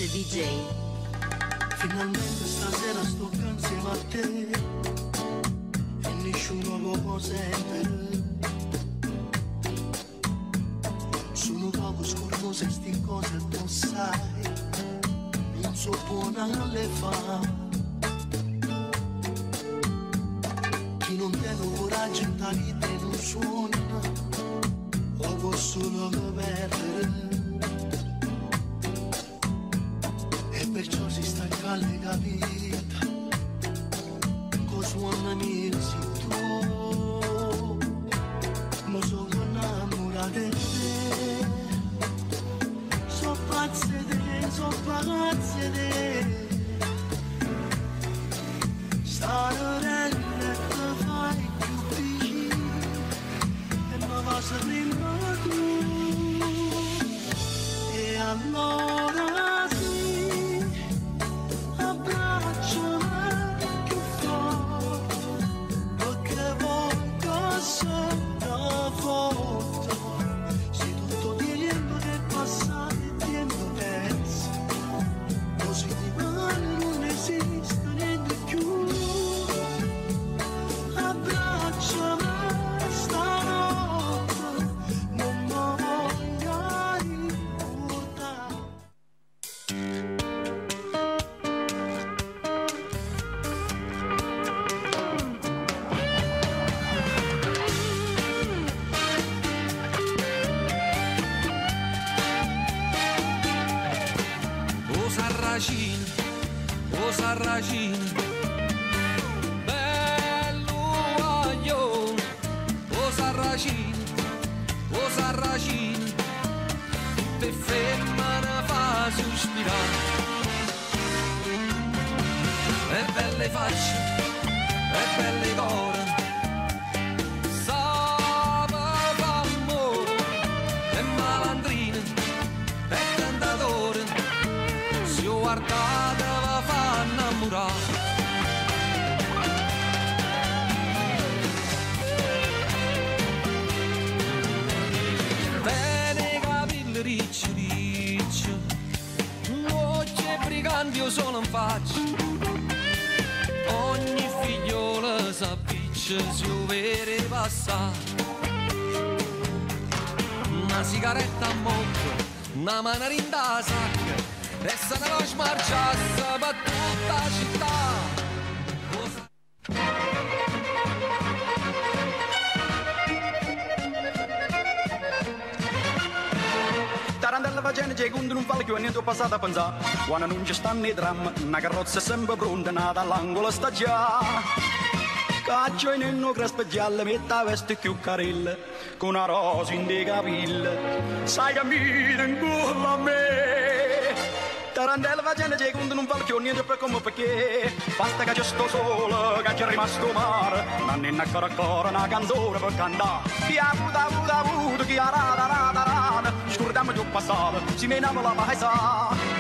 Mix DJ. Finalmente stasera sto insieme a te e nessuno lo può sentire. Sono poco scortose sti cose tu sai, non so buona le fa. Chi non tiene coraggio in la vita e non suona, o può solo perdere. E perciò si sta calde capita, cosa una mia si tu, ma sono innamorata di te, so pazze di te, so pazze di te, stare rende te fai più vicino, e mi va sempre tu, e allora o Sarracino, bello aglio, o Sarracino, tutte femmine fa sospirare, e belle facce, e belle core, sava amore, e malandrine, e tentatore, si guardate va fa innamorare. Bene capelli ricci ricci, occhi e briganti io sono in faccia, ogni figliola s'appiccia si vede passare, una sigaretta a mocco, una manarina da sacca, e se ne va smarciasse per tutta la città. Tarantella facendo c'è quando non fa più e niente ho passato a pensare, quando non ci stanno i drammi, una carrozza è sempre pronta, nata all'angolo sta già. Caccio in il crespo giallo, mette la veste più carilla, con una rosa in dei capelli, sai cammina in culo a me. Tarantella facendo c'è quando non vale più niente per come perché, basta che c'è sto sole, che c'è rimasto mare, non è ancora una canzone per cantare. Chi ha avuto, chi ha rada, scordiamo giù passato, si menava la paesa.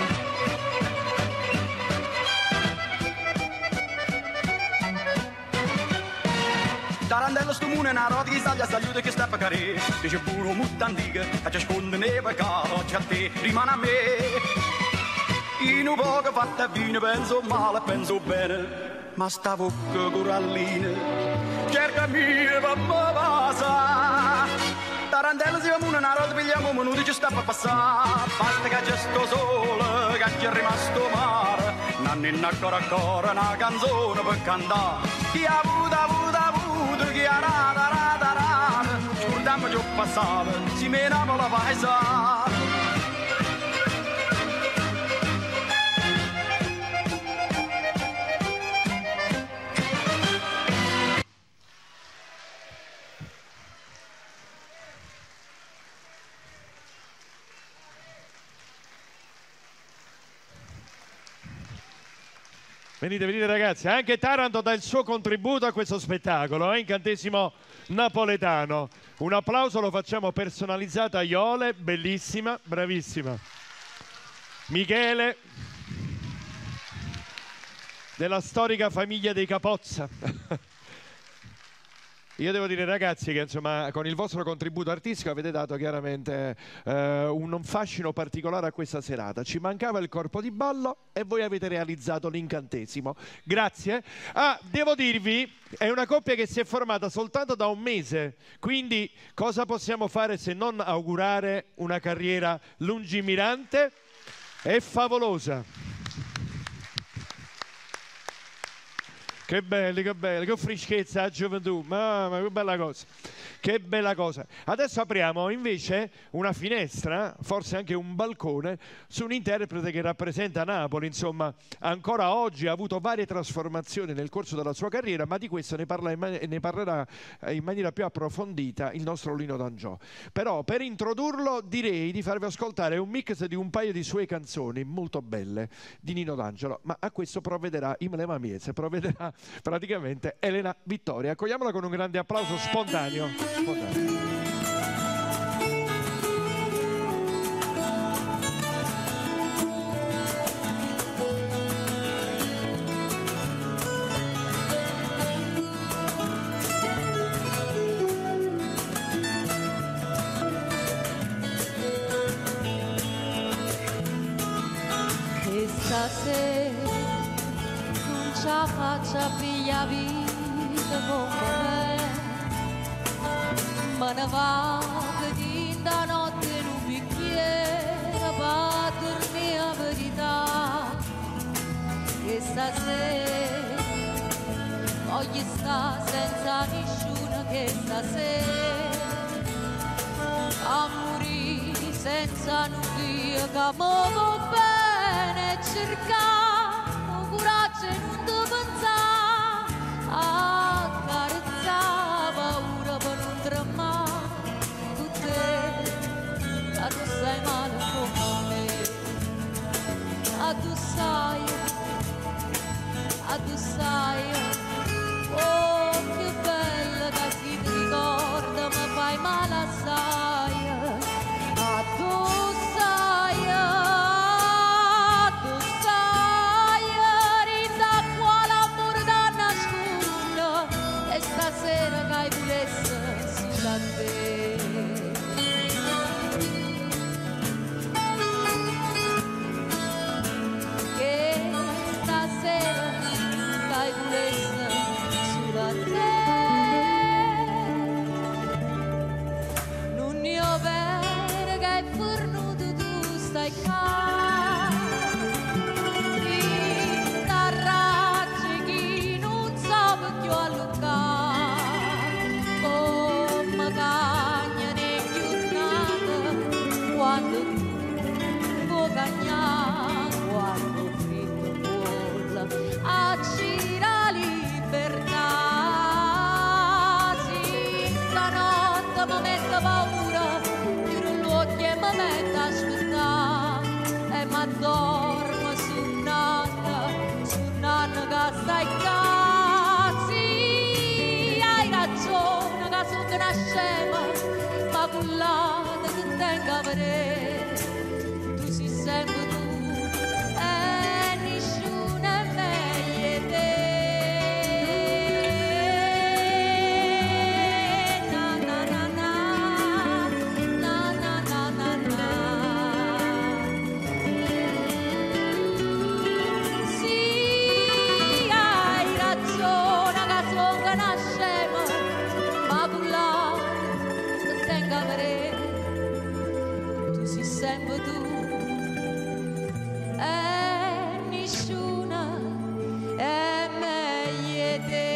Tarantella sto mune una rota che staglia saluta che sta a pagare, dice pure molto antica, che ci sconde nei peccato, c'è a te, rimane a me. In un poco fatta vino penso male, penso bene, ma sta bocca corallina, cerca mia per me passa. Tarantella si va una rota, pigliamo un minuto ci sta per passare, basta che c'è sto sole, che c'è rimasto mare, non è ancora una canzone per cantare. Chi ha avuto, chi ha rada, scordiamo giù passato, si menava la paesa. Venite ragazzi, anche Taranto dà il suo contributo a questo spettacolo, incantesimo napoletano. Un applauso lo facciamo personalizzato a Iole, bellissima, bravissima. Michele, della storica famiglia dei Capozza. Io devo dire, ragazzi, che insomma con il vostro contributo artistico avete dato chiaramente un fascino particolare a questa serata. Ci mancava il corpo di ballo e voi avete realizzato l'incantesimo. Grazie. Devo dirvi, è una coppia che si è formata soltanto da un mese, quindi cosa possiamo fare se non augurare una carriera lungimirante e favolosa? Che belli, che freschezza la gioventù, mamma, che bella cosa, che bella cosa. Adesso apriamo invece una finestra, forse anche un balcone, su un interprete che rappresenta Napoli, insomma, ancora oggi ha avuto varie trasformazioni nel corso della sua carriera, ma di questo ne parlerà in maniera più approfondita il nostro Lino D'Angio. Però per introdurlo direi di farvi ascoltare un mix di un paio di sue canzoni molto belle di Nino D'Angelo, ma a questo provvederà Imre Mieze, provvederà praticamente Elena Vittoria. Accogliamola con un grande applauso spontaneo. Che stasera non ce la faccia piglia vita con me, me ne vado di da notte in un bicchiere per dormire la verità. Che stasera voglio stare senza nessuno, che stasera a morire senza nulla, che muovo bene e cercare coraggio e non ti pensare a carezzare paura per non tremare con te, a tu stai male come me, a tu sai, oh che bella che si ti ricorda, mi fai male assai, a tu sai, rinda qua l'amore da nascondo, e stasera che hai pulesse sulla te. Che stasera che hai pulesse sulla te. Non ne ho vero che hai fornuto, tu stai qua. Raggi chi non sa perché ho allocato, come cagna nei giornate, quando tu vuoi cagnare, quando fritto vuole a gira libertà. Sì, stanotte mi mette paura, chiudo gli occhi e mi metto a aspettare, e mi addormo su nanna che stai qua. Sì, hai ragione che sono una scema, ma cullata che tengo a vedere, tu sei sempre tu e nessuno è meglio di te. Na na na na, na na na na na. Sì, hai ragione che sono una scema, ma cullata che tengo a vedere, tu sei sempre tu e nessuna è meglio di te.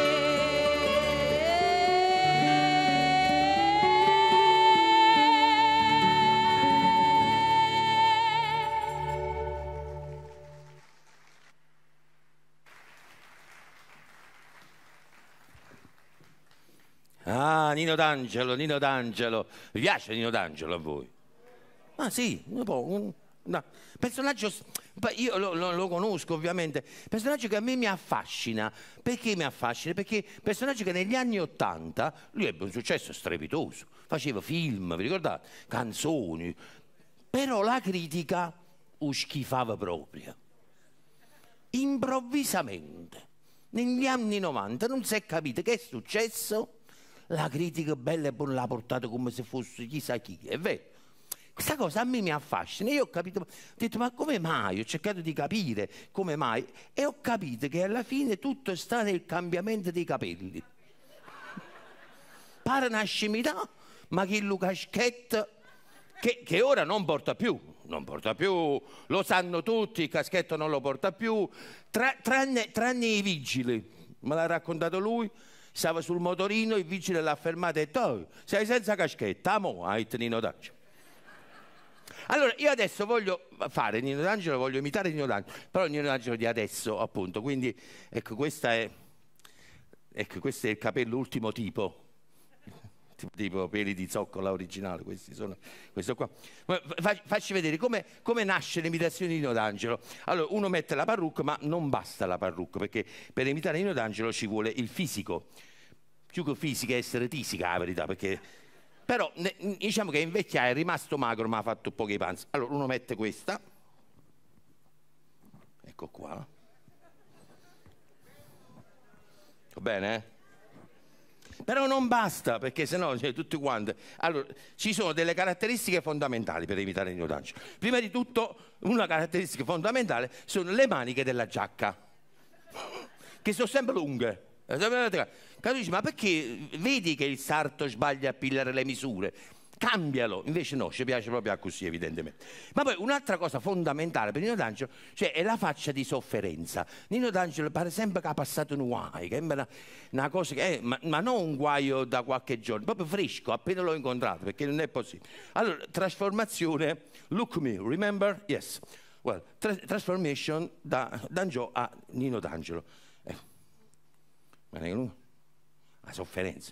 Ah, Nino D'Angelo, Nino D'Angelo. Vi piace Nino D'Angelo a voi? Ah sì, un po'. No. Personaggio, io lo conosco ovviamente, personaggio che a me mi affascina. Perché mi affascina? Perché personaggio che negli anni '80 lui ebbe un successo strepitoso, faceva film, vi ricordate? Canzoni, però la critica lo schifava proprio. Improvvisamente, negli anni '90 non si è capito che è successo, la critica bella e buona l'ha portata come se fosse chissà chi, è vero. Questa cosa a me mi affascina. Io ho capito, ho detto, ma come mai? Ho cercato di capire come mai e ho capito che alla fine tutto sta nel cambiamento dei capelli. Pare una scimità, ma che il caschetto che ora non porta più, lo sanno tutti, il caschetto non lo porta più, tranne i vigili. Me l'ha raccontato lui, stava sul motorino, il vigile l'ha fermato e ha detto, oh, sei senza caschetto, amo, hai Nino D'Angelo. Allora, io adesso voglio fare Nino D'Angelo, voglio imitare Nino D'Angelo, però Nino D'Angelo di adesso, appunto, quindi ecco, questo è il capello ultimo tipo peli di zoccola originale, questo qua. Facci vedere come nasce l'imitazione di Nino D'Angelo. Allora, uno mette la parrucca, ma non basta la parrucca, perché per imitare Nino D'Angelo ci vuole il fisico. Più che fisica, essere tisica, la verità, perché... Però diciamo che invecchiato è rimasto magro, ma ha fatto pochi panzi. Allora uno mette questa, ecco qua. Va bene? Però non basta, perché sennò cioè, tutti quanti. Allora, ci sono delle caratteristiche fondamentali per imitare Nino D'Angelo. Prima di tutto, una caratteristica fondamentale sono le maniche della giacca, che sono sempre lunghe. Dici, ma perché vedi che il sarto sbaglia a pigliare le misure? Cambialo. Invece no, ci piace proprio così, evidentemente. Ma poi un'altra cosa fondamentale per Nino D'Angelo, cioè è la faccia di sofferenza. Nino D'Angelo pare sempre che ha passato un guai, che è una cosa che è, ma non un guaio da qualche giorno, proprio fresco, appena l'ho incontrato, perché non è possibile. Allora, trasformazione, look me, remember? Yes. Well, transformation da D'Angelo a Nino D'Angelo. La sofferenza.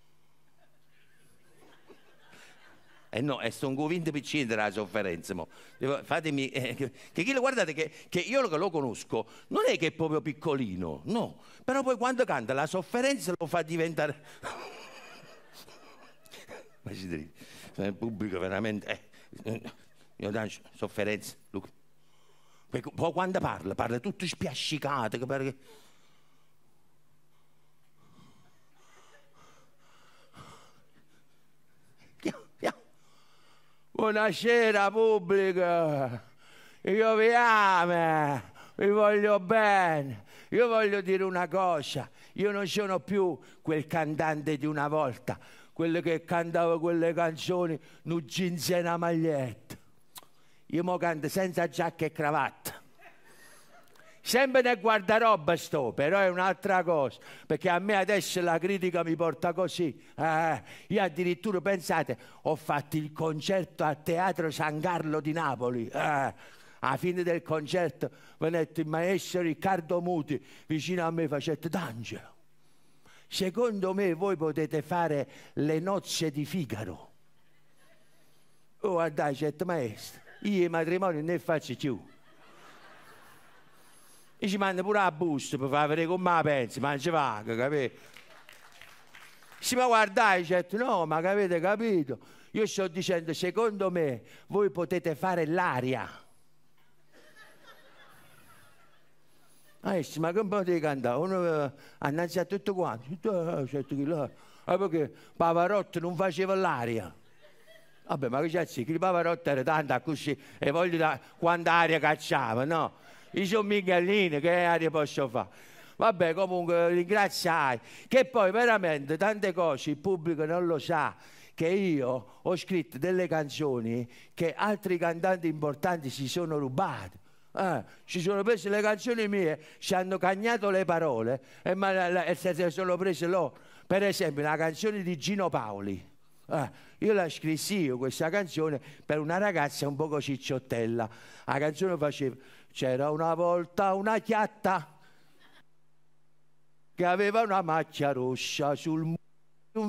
No, sono convinto per scendere la sofferenza. Fatemi, che guardate che io che lo conosco non è che è proprio piccolino, no. Però poi quando canta la sofferenza lo fa diventare... Ma ci devi, il pubblico veramente... Io D'Angelo, sofferenza. Poi quando parla tutto spiascicato, che pare che... Buonasera pubblico, io vi amo, vi voglio bene, io voglio dire una cosa, io non sono più quel cantante di una volta, quello che cantava quelle canzoni, un jeans e una maglietta, io mo canto senza giacca e cravatta. Sempre nel guardaroba sto, però è un'altra cosa, perché a me adesso la critica mi porta così. Io addirittura, pensate, ho fatto il concerto al Teatro San Carlo di Napoli. Alla fine del concerto venette il maestro Riccardo Muti vicino a me facette: D'Angelo, secondo me voi potete fare le nozze di Figaro. Oh, guardate, certo maestro, io i matrimoni ne faccio più. E ci manda pure la busta per far vedere come la pensi, ma non ci paga, capito? Sì, ma guardate, certo, no, ma che avete capito? Io sto dicendo, secondo me, voi potete fare l'aria. Ma che potete cantare? Uno annanzi a tutto quanto. Certo che là. Perché Pavarotti non faceva l'aria. Vabbè, ma che c'è? Che Pavarotti era tanto così, e voglio da quanta aria cacciava, no? Io sono Mingellini, che aria posso fare? Vabbè, comunque ringraziai. Che poi veramente tante cose il pubblico non lo sa, che io ho scritto delle canzoni che altri cantanti importanti si sono rubati. Ci sono prese le canzoni mie, ci hanno cagnato le parole e se sono prese loro. Per esempio una canzone di Gino Paoli. Io la scrissi io questa canzone per una ragazza un poco cicciottella. La canzone faceva: c'era una volta una chiatta che aveva una macchia rossa sul muro,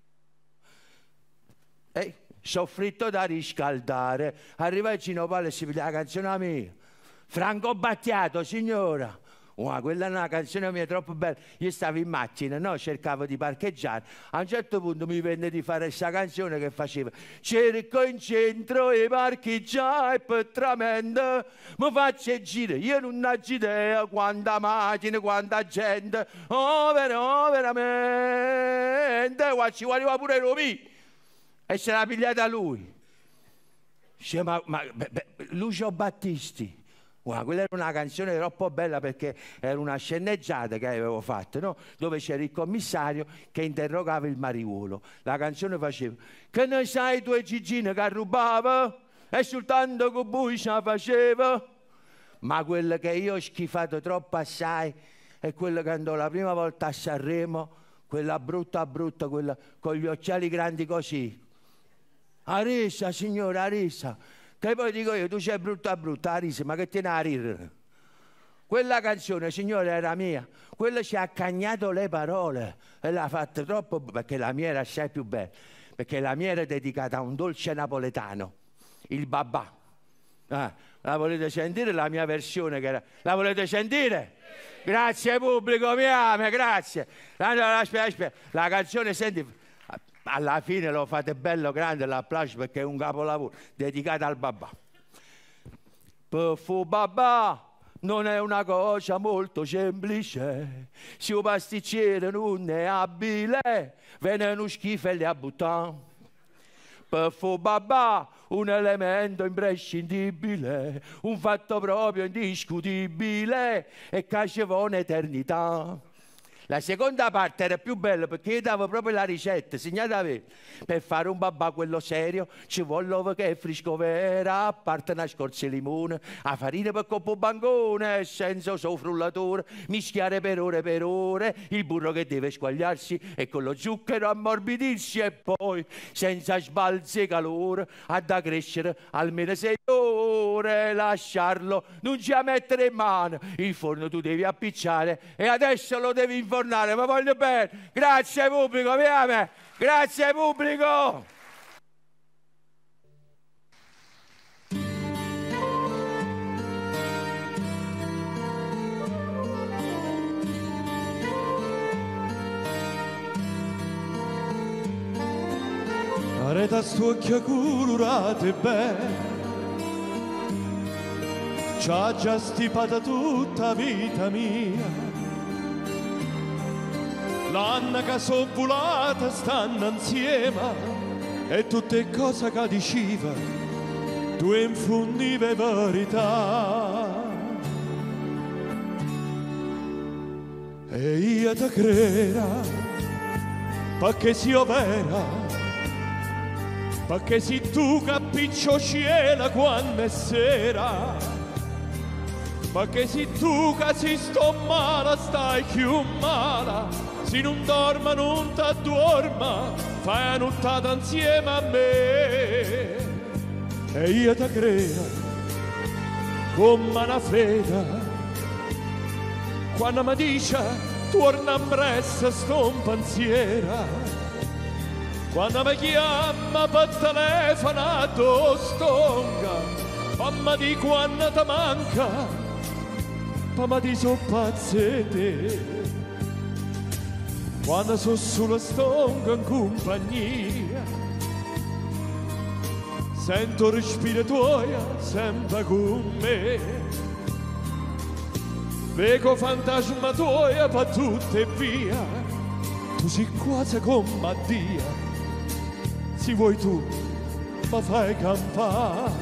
soffritto da riscaldare. Arriva Gino Paolo e si piglia la canzone mia. Franco Battiato, signora. Quella è una canzone mia troppo bella. Io stavo in macchina, no? Cercavo di parcheggiare. A un certo punto mi venne di fare questa canzone che faceva: cerco in centro e parcheggiare per tramendo, mi faccio giro, io non ho idea quanta macchina, quanta gente, oh veramente. niente, ci voleva pure Romy. E se l'ha pigliata lui. Dice, ma Lucio Battisti. Wow, quella era una canzone troppo bella perché era una sceneggiata che avevo fatto, no? Dove c'era il commissario che interrogava il mariuolo. La canzone faceva: che ne sai tu e Gigino che rubava? E soltanto con voi ce la faceva? Ma quello che io ho schifato troppo assai è quello che andò la prima volta a Sanremo, quella brutta, quella con gli occhiali grandi così. Arisa, signora, Arisa. Che poi dico io, tu sei brutta, Arisa, ma che tiene a ridere? Quella canzone, signore, era mia. Quella ci ha cagnato le parole e l'ha fatta troppo, perché la mia era assai più bella, perché la mia era dedicata a un dolce napoletano, il babà. La volete sentire la mia versione? La volete sentire? Grazie pubblico, mi ama, grazie. Aspetta. La canzone, senti... Alla fine lo fate bello grande l'applauso perché è un capolavoro dedicato al babà. Puffu babà non è una cosa molto semplice, se un pasticcere non è abile, viene uno schifo e li ha buttato. Puffu babà, un elemento imprescindibile, un fatto proprio indiscutibile e che ci va un'eternità. La seconda parte era più bella perché io davo proprio la ricetta, segnata a me. Per fare un babà quello serio ci vuole l'uovo che è fresco vera, a parte una scorza di limone, la farina per coppo bancone, senza sofrullatore, mischiare per ore, il burro che deve squagliarsi e con lo zucchero ammorbidirsi e poi, senza sbalzi calore, ha da crescere almeno 6 ore, lasciarlo, non ci a mettere in mano, il forno tu devi appicciare e adesso lo devi infornare, ma voglio bene, grazie pubblico, mi ama, grazie pubblico. Areta stucchia colorate bene, c'ha già stipata tutta la vita mia. L'anno che so volata stanno insieme e tutte cose che diceva tu infondive verità. E io te creda perché sia vera, perché se tu capisci cielo quando è sera, perché se tu che si sto male stai più male. Se non dorma, non t'addorma, fai una nottata insieme a me. E io ti credo come una fede. Quando mi dice torna in bressa, sto in pensiero. Quando mi chiama per telefonato stonga, mamma di quando ti manca, mamma di so pazze te. Quando sono sulla stonga in compagnia, sento il respiro tuo sempre con me. Vedo fantasma tuo per tutte via, tu sei quasi come Dio. Se vuoi tu mi fai campare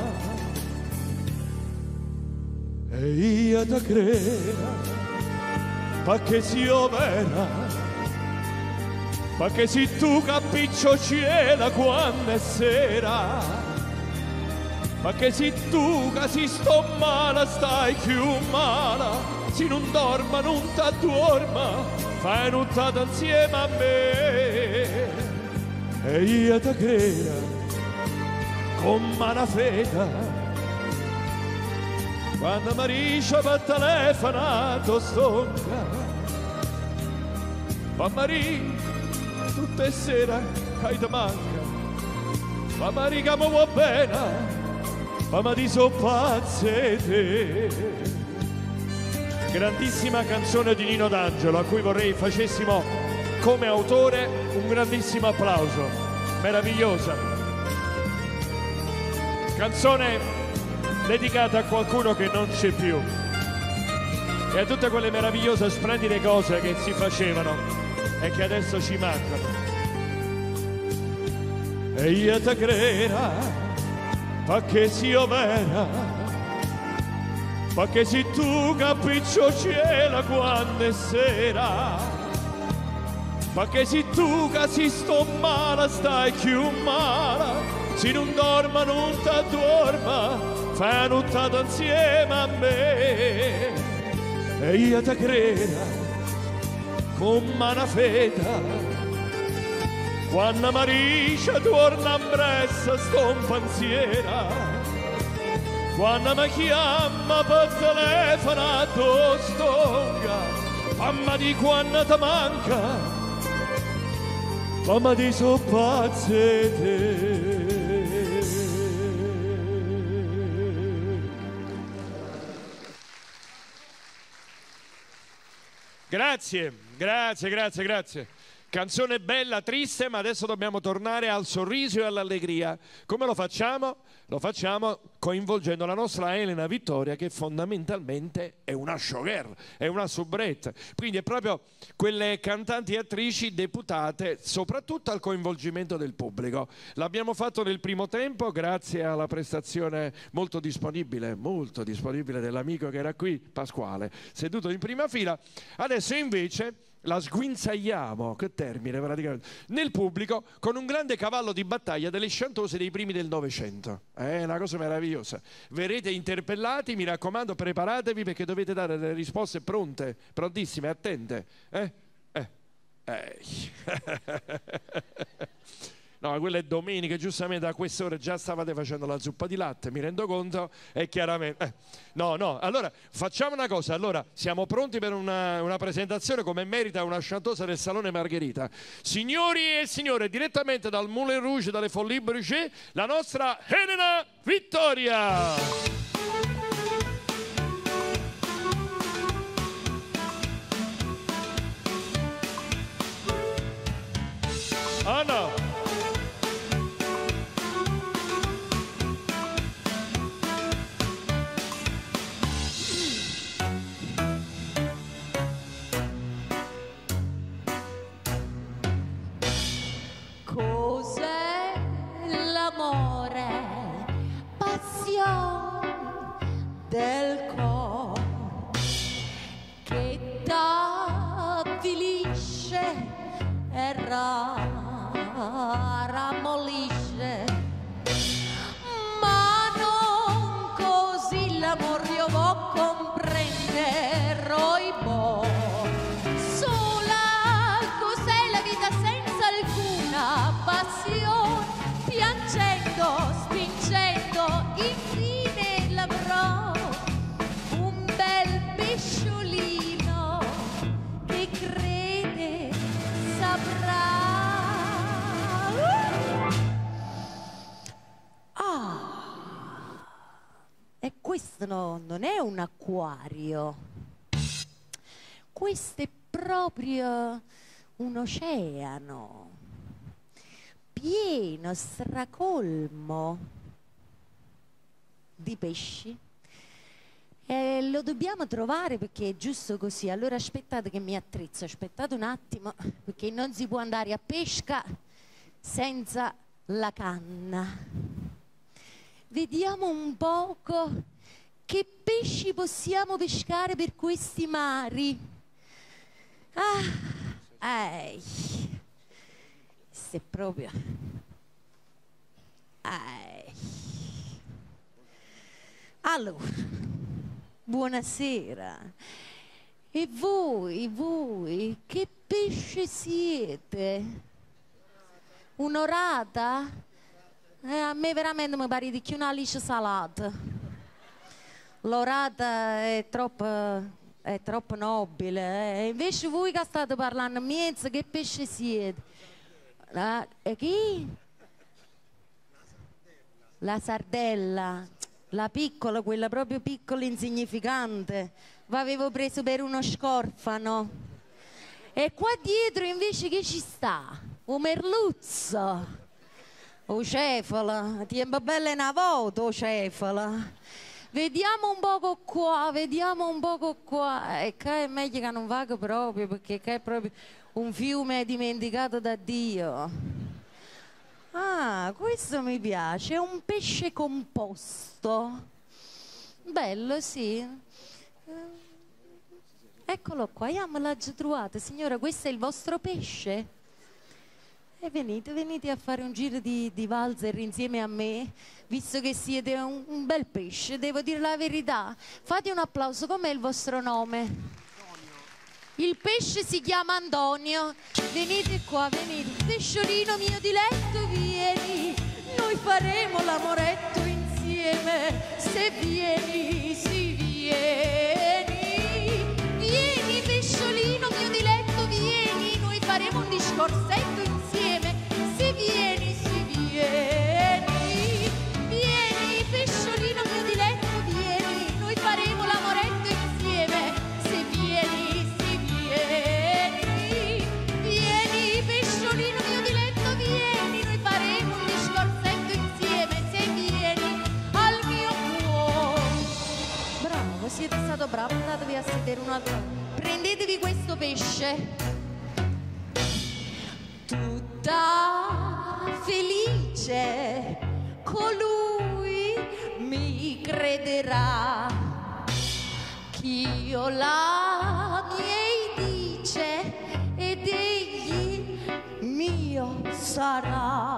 e io ti credo perché sia vera. Perché se tu capisci cielo quando è sera, perché se tu che si sto male stai più male, se non dorma non t'addorma, fai nottata insieme a me. E io ti credo come una fede, quando mi dice per telefonato stonga, ma Maria, tutte sere che ti manca, mamma riga mi va bene, mamma di so pazze te. Grandissima canzone di Nino D'Angelo a cui vorrei facessimo come autore un grandissimo applauso, meravigliosa canzone dedicata a qualcuno che non c'è più e a tutte quelle meravigliose splendide cose che si facevano e che adesso ci mancano. e io te creda perché sia vera, perché se tu capisci cielo quando è sera, perché se tu che si sto male stai più male, se non dorma non ti dorma, fai nottata insieme a me e io te creda come una feta. Quando Mariscia torna in bressa sto in pensiera, quando mi chiama per telefono tu stonga, mamma di quando ti manca, mamma di so pazze te. Grazie, grazie, grazie, grazie. Canzone bella, triste, ma adesso dobbiamo tornare al sorriso e all'allegria. Come lo facciamo? Lo facciamo coinvolgendo la nostra Elena Vittoria, che fondamentalmente è una showgirl, è una soubrette. Quindi è proprio quelle cantanti e attrici deputate soprattutto al coinvolgimento del pubblico. L'abbiamo fatto nel primo tempo grazie alla prestazione molto disponibile dell'amico che era qui, Pasquale, seduto in prima fila. Adesso invece la sguinzagliamo, che termine praticamente, nel pubblico con un grande cavallo di battaglia delle chantose dei primi del Novecento. È una cosa meravigliosa. Verrete interpellati, mi raccomando, preparatevi perché dovete dare delle risposte pronte, prontissime, attente. No, quella è domenica, giustamente a quest'ora già stavate facendo la zuppa di latte, mi rendo conto, e chiaramente... No, allora facciamo una cosa, allora siamo pronti per una presentazione come merita una chantosa del Salone Margherita. Signori e signore, direttamente dal Moulin Rouge, dalle Folies Bergère, la nostra Elena Vittoria! Ah no! Cos'è l'amore? Passione del cuore che t'avvilisce e rammolisce, ma non così l'amor io vo' comprenderò i bo. Sola cos'è la vita senza alcuna passione, piangendo, spingendo, infine l'avrò un bel pesciolino che crede saprà. E questo non è un acquario, questo è proprio un oceano pieno, stracolmo di pesci, e lo dobbiamo trovare perché è giusto così. Allora aspettate che mi attrezzo, aspettate un attimo, perché non si può andare a pesca senza la canna. Vediamo un poco che pesci possiamo pescare per questi mari. Se proprio allora, buonasera. E voi che pesce siete? Un'orata? A me veramente mi pare di più una liscia salata. L'orata è troppo nobile. Invece voi che state parlando a mezzo, che pesce siete? E chi? La sardella. La piccola, quella proprio piccola, insignificante. L'avevo preso per uno scorfano. E qua dietro invece che ci sta? Un merluzzo. O cefala, tempo bella una volta, o cefala. Vediamo un poco qua, E qua è meglio che non vada proprio, perché qua è proprio un fiume dimenticato da Dio. Ah, questo mi piace, è un pesce composto. Bello, sì. Eccolo qua, io me l'ho già trovato. Signora, questo è il vostro pesce? E venite a fare un giro di valzer insieme a me, visto che siete un bel pesce, devo dire la verità. Fate un applauso, com'è il vostro nome? Il pesce si chiama Antonio. Venite qua, venite. Pesciolino mio diletto, vieni. Noi faremo l'amoretto insieme. Se vieni, si vieni. Vieni, pesciolino mio diletto, vieni. Noi faremo un discorsetto insieme. Se vieni, si vieni. Vieni, pesciolino mio diletto, vieni. Noi faremo l'amoretto insieme. Se vieni, si vieni. Vieni, pesciolino mio diletto, vieni. Noi faremo un discorsetto insieme. Se vieni al mio cuore. Bravo, siete stato bravo. Andatevi a sedere un attimo. Prendetevi questo pesce. Tutta felice colui mi crederà ch'io la miei dice ed egli mio sarà,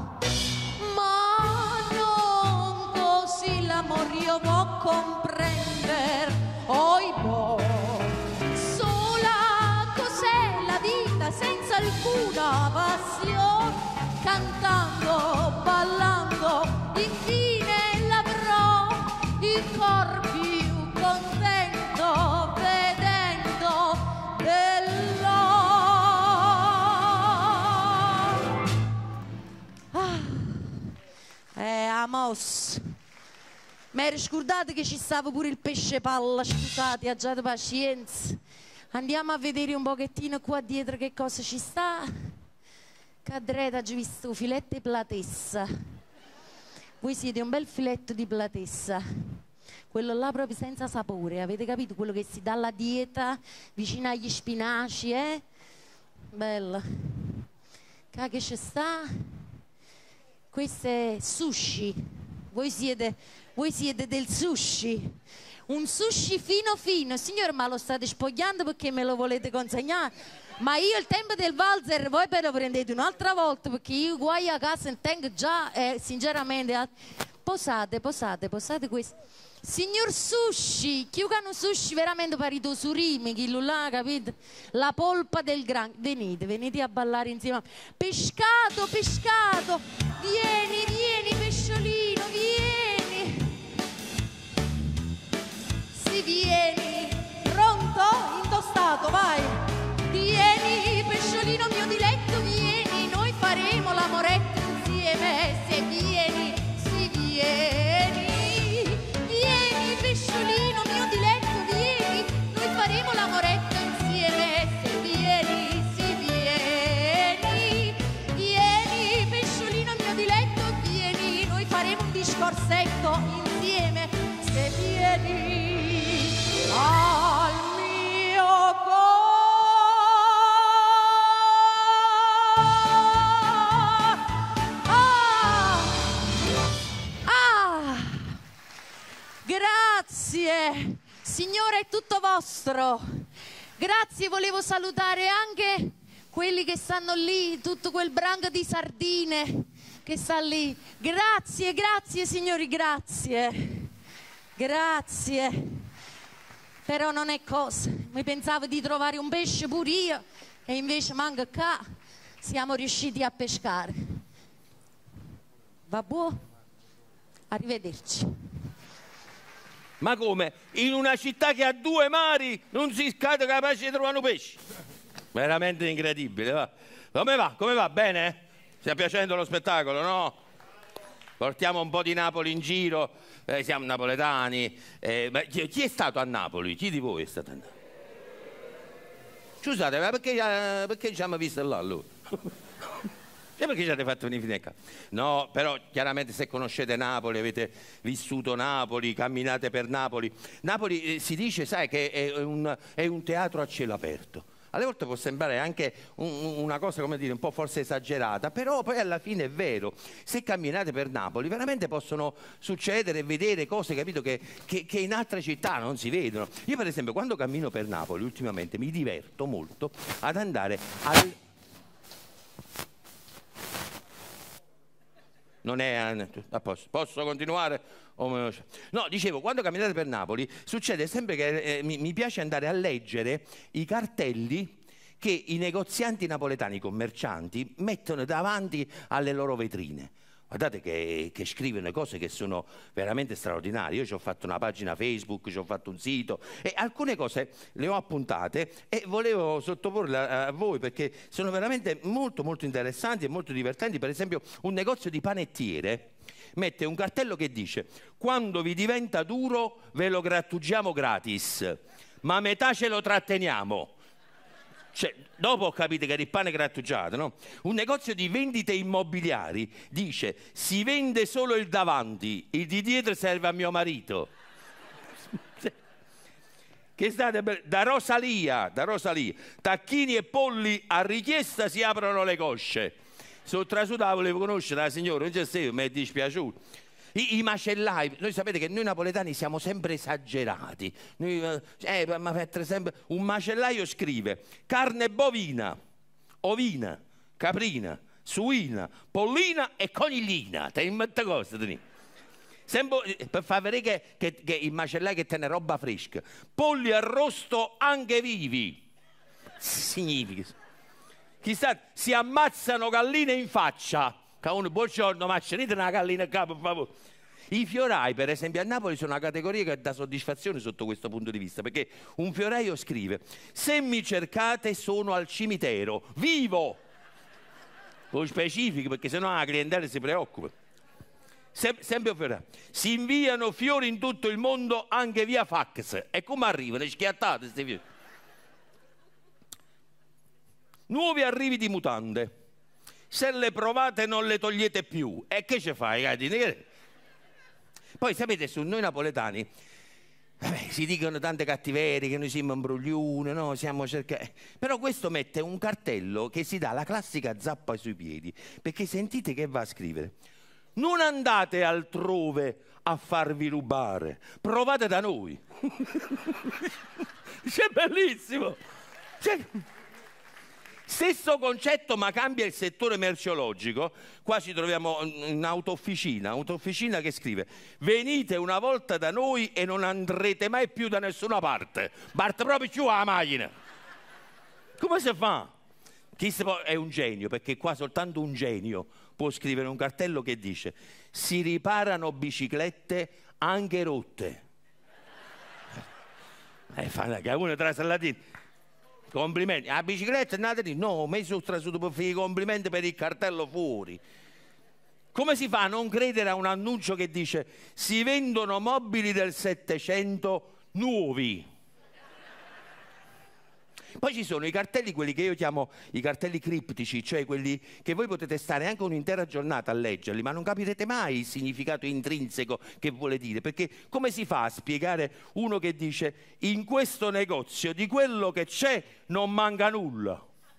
ma non così l'amor io può comprender, oibò. Senza alcuna passione, cantando, ballando, infine l'avrò il cor più contento, vedendo amos. Mi ero scordato che ci stava pure il pesce palla, scusate, abbiate pazienza. Andiamo a vedere un pochettino qua dietro che cosa ci sta. Cadrete, ho visto un filetto di platessa. Voi siete un bel filetto di platessa. Quello là proprio senza sapore, avete capito? Quello che si dà alla dieta, vicino agli spinaci, eh? Bello. Che ci sta? Questo è sushi. Voi siete del sushi. Un sushi fino fino. Signore, ma lo state spogliando perché me lo volete consegnare? Ma io il tempo del valzer voi per lo prendete un'altra volta, perché io guai a casa non tengo già, sinceramente. Posate questo. Signor sushi, chiugano sushi veramente parito surimi, chi là, capite? La polpa del gran. Venite a ballare insieme. Pescato, vieni, pesciolino, vieni. Si vieni, pronto? Intostato, vai. Vieni, pesciolino mio diletto, vieni, noi faremo l'amoretto insieme. Se vieni, si vieni. Vieni, pesciolino mio diletto, vieni, noi faremo l'amoretto insieme. Se vieni, si vieni. Vieni, pesciolino mio diletto, vieni, noi faremo un discorsetto insieme. Se vieni al mio cuore. Grazie, Signore, è tutto vostro. Grazie, volevo salutare anche quelli che stanno lì, tutto quel branco di sardine che sta lì. Grazie, signori, grazie. Però non è cosa. Mi pensavo di trovare un pesce pure io e invece manca qua siamo riusciti a pescare. Va buono? Arrivederci. Ma come? In una città che ha 2 mari non si scade capace di trovare un pesce? Veramente incredibile, va. Come va? Bene? Sta piacendo lo spettacolo, no? Portiamo un po' di Napoli in giro, siamo napoletani. Ma chi è stato a Napoli? Chi di voi è stato a Napoli? Scusate, ma perché ci abbiamo visto là allora? E perché ci avete fatto venire fino a qua? No, però chiaramente se conoscete Napoli, avete vissuto Napoli, camminate per Napoli. Napoli si dice, sai, che è un teatro a cielo aperto. alle volte può sembrare anche una cosa, come dire, un po' forse esagerata, però poi alla fine è vero. Se camminate per Napoli veramente possono succedere e vedere cose, capito, che in altre città non si vedono. Io per esempio quando cammino per Napoli ultimamente mi diverto molto ad andare al... Non è a posto. Posso continuare? No, dicevo, quando camminate per Napoli succede sempre che mi piace andare a leggere i cartelli che i negozianti napoletani, i commercianti, mettono davanti alle loro vetrine. Guardate che scrivono cose che sono veramente straordinarie. Io ci ho fatto una pagina Facebook, ci ho fatto un sito e alcune cose le ho appuntate e volevo sottoporle a voi perché sono veramente molto molto interessanti e molto divertenti. Per esempio un negozio di panettiere mette un cartello che dice: quando vi diventa duro ve lo grattugiamo gratis, ma a metà ce lo tratteniamo. Cioè, dopo ho capito che era il pane grattugiato, no? Un negozio di vendite immobiliari dice: si vende solo il davanti, il di dietro serve a mio marito. Che state da Rosalia, tacchini e polli a richiesta si aprono le cosce. Sul trasutato volevo conoscere la signora, non c'è stato, mi è dispiaciuto. I macellai, noi sapete che noi napoletani siamo sempre esagerati. Noi, ma per esempio, un macellaio scrive carne bovina, ovina, caprina, suina, pollina e coniglina. Te molte cose, sempre, per far vedere che il macellaio che tiene roba fresca. Polli arrosto anche vivi. Significa. Chissà, si ammazzano galline in faccia. Buongiorno, ma cenite una gallina a capo, per favore. I fiorai, per esempio, a Napoli sono una categoria che dà soddisfazione sotto questo punto di vista, perché un fioraio scrive: se mi cercate sono al cimitero, vivo! Lo specifico, perché sennò la clientela si preoccupa. Sempre un fioraio. Si inviano fiori in tutto il mondo, anche via fax. E come arrivano? Schiattate questi fiori. Nuovi arrivi di mutande. Se le provate non le togliete più. E che ci fai, Cati? Poi sapete, su noi napoletani si dicono tante cattiverie, che noi siamo imbroglioni, no? Siamo cercati. Però questo mette un cartello che si dà la classica zappa sui piedi, perché sentite che va a scrivere: non andate altrove a farvi rubare, provate da noi. C'è bellissimo. Stesso concetto, ma cambia il settore merceologico. Qua ci troviamo in autofficina che scrive: venite una volta da noi e non andrete mai più da nessuna parte. Parte proprio più alla macchina. Come si fa? È un genio, perché qua soltanto un genio può scrivere un cartello che dice: si riparano biciclette anche rotte. Che uno tra sallatini. Complimenti. La bicicletta è nata lì? No, ho messo il trasuto per fare i complimenti per il cartello fuori. Come si fa a non credere a un annuncio che dice: si vendono mobili del Settecento nuovi? Poi ci sono i cartelli, quelli che io chiamo i cartelli criptici, cioè quelli che voi potete stare anche un'intera giornata a leggerli, ma non capirete mai il significato intrinseco che vuole dire, perché come si fa a spiegare uno che dice: in questo negozio di quello che c'è non manca nulla?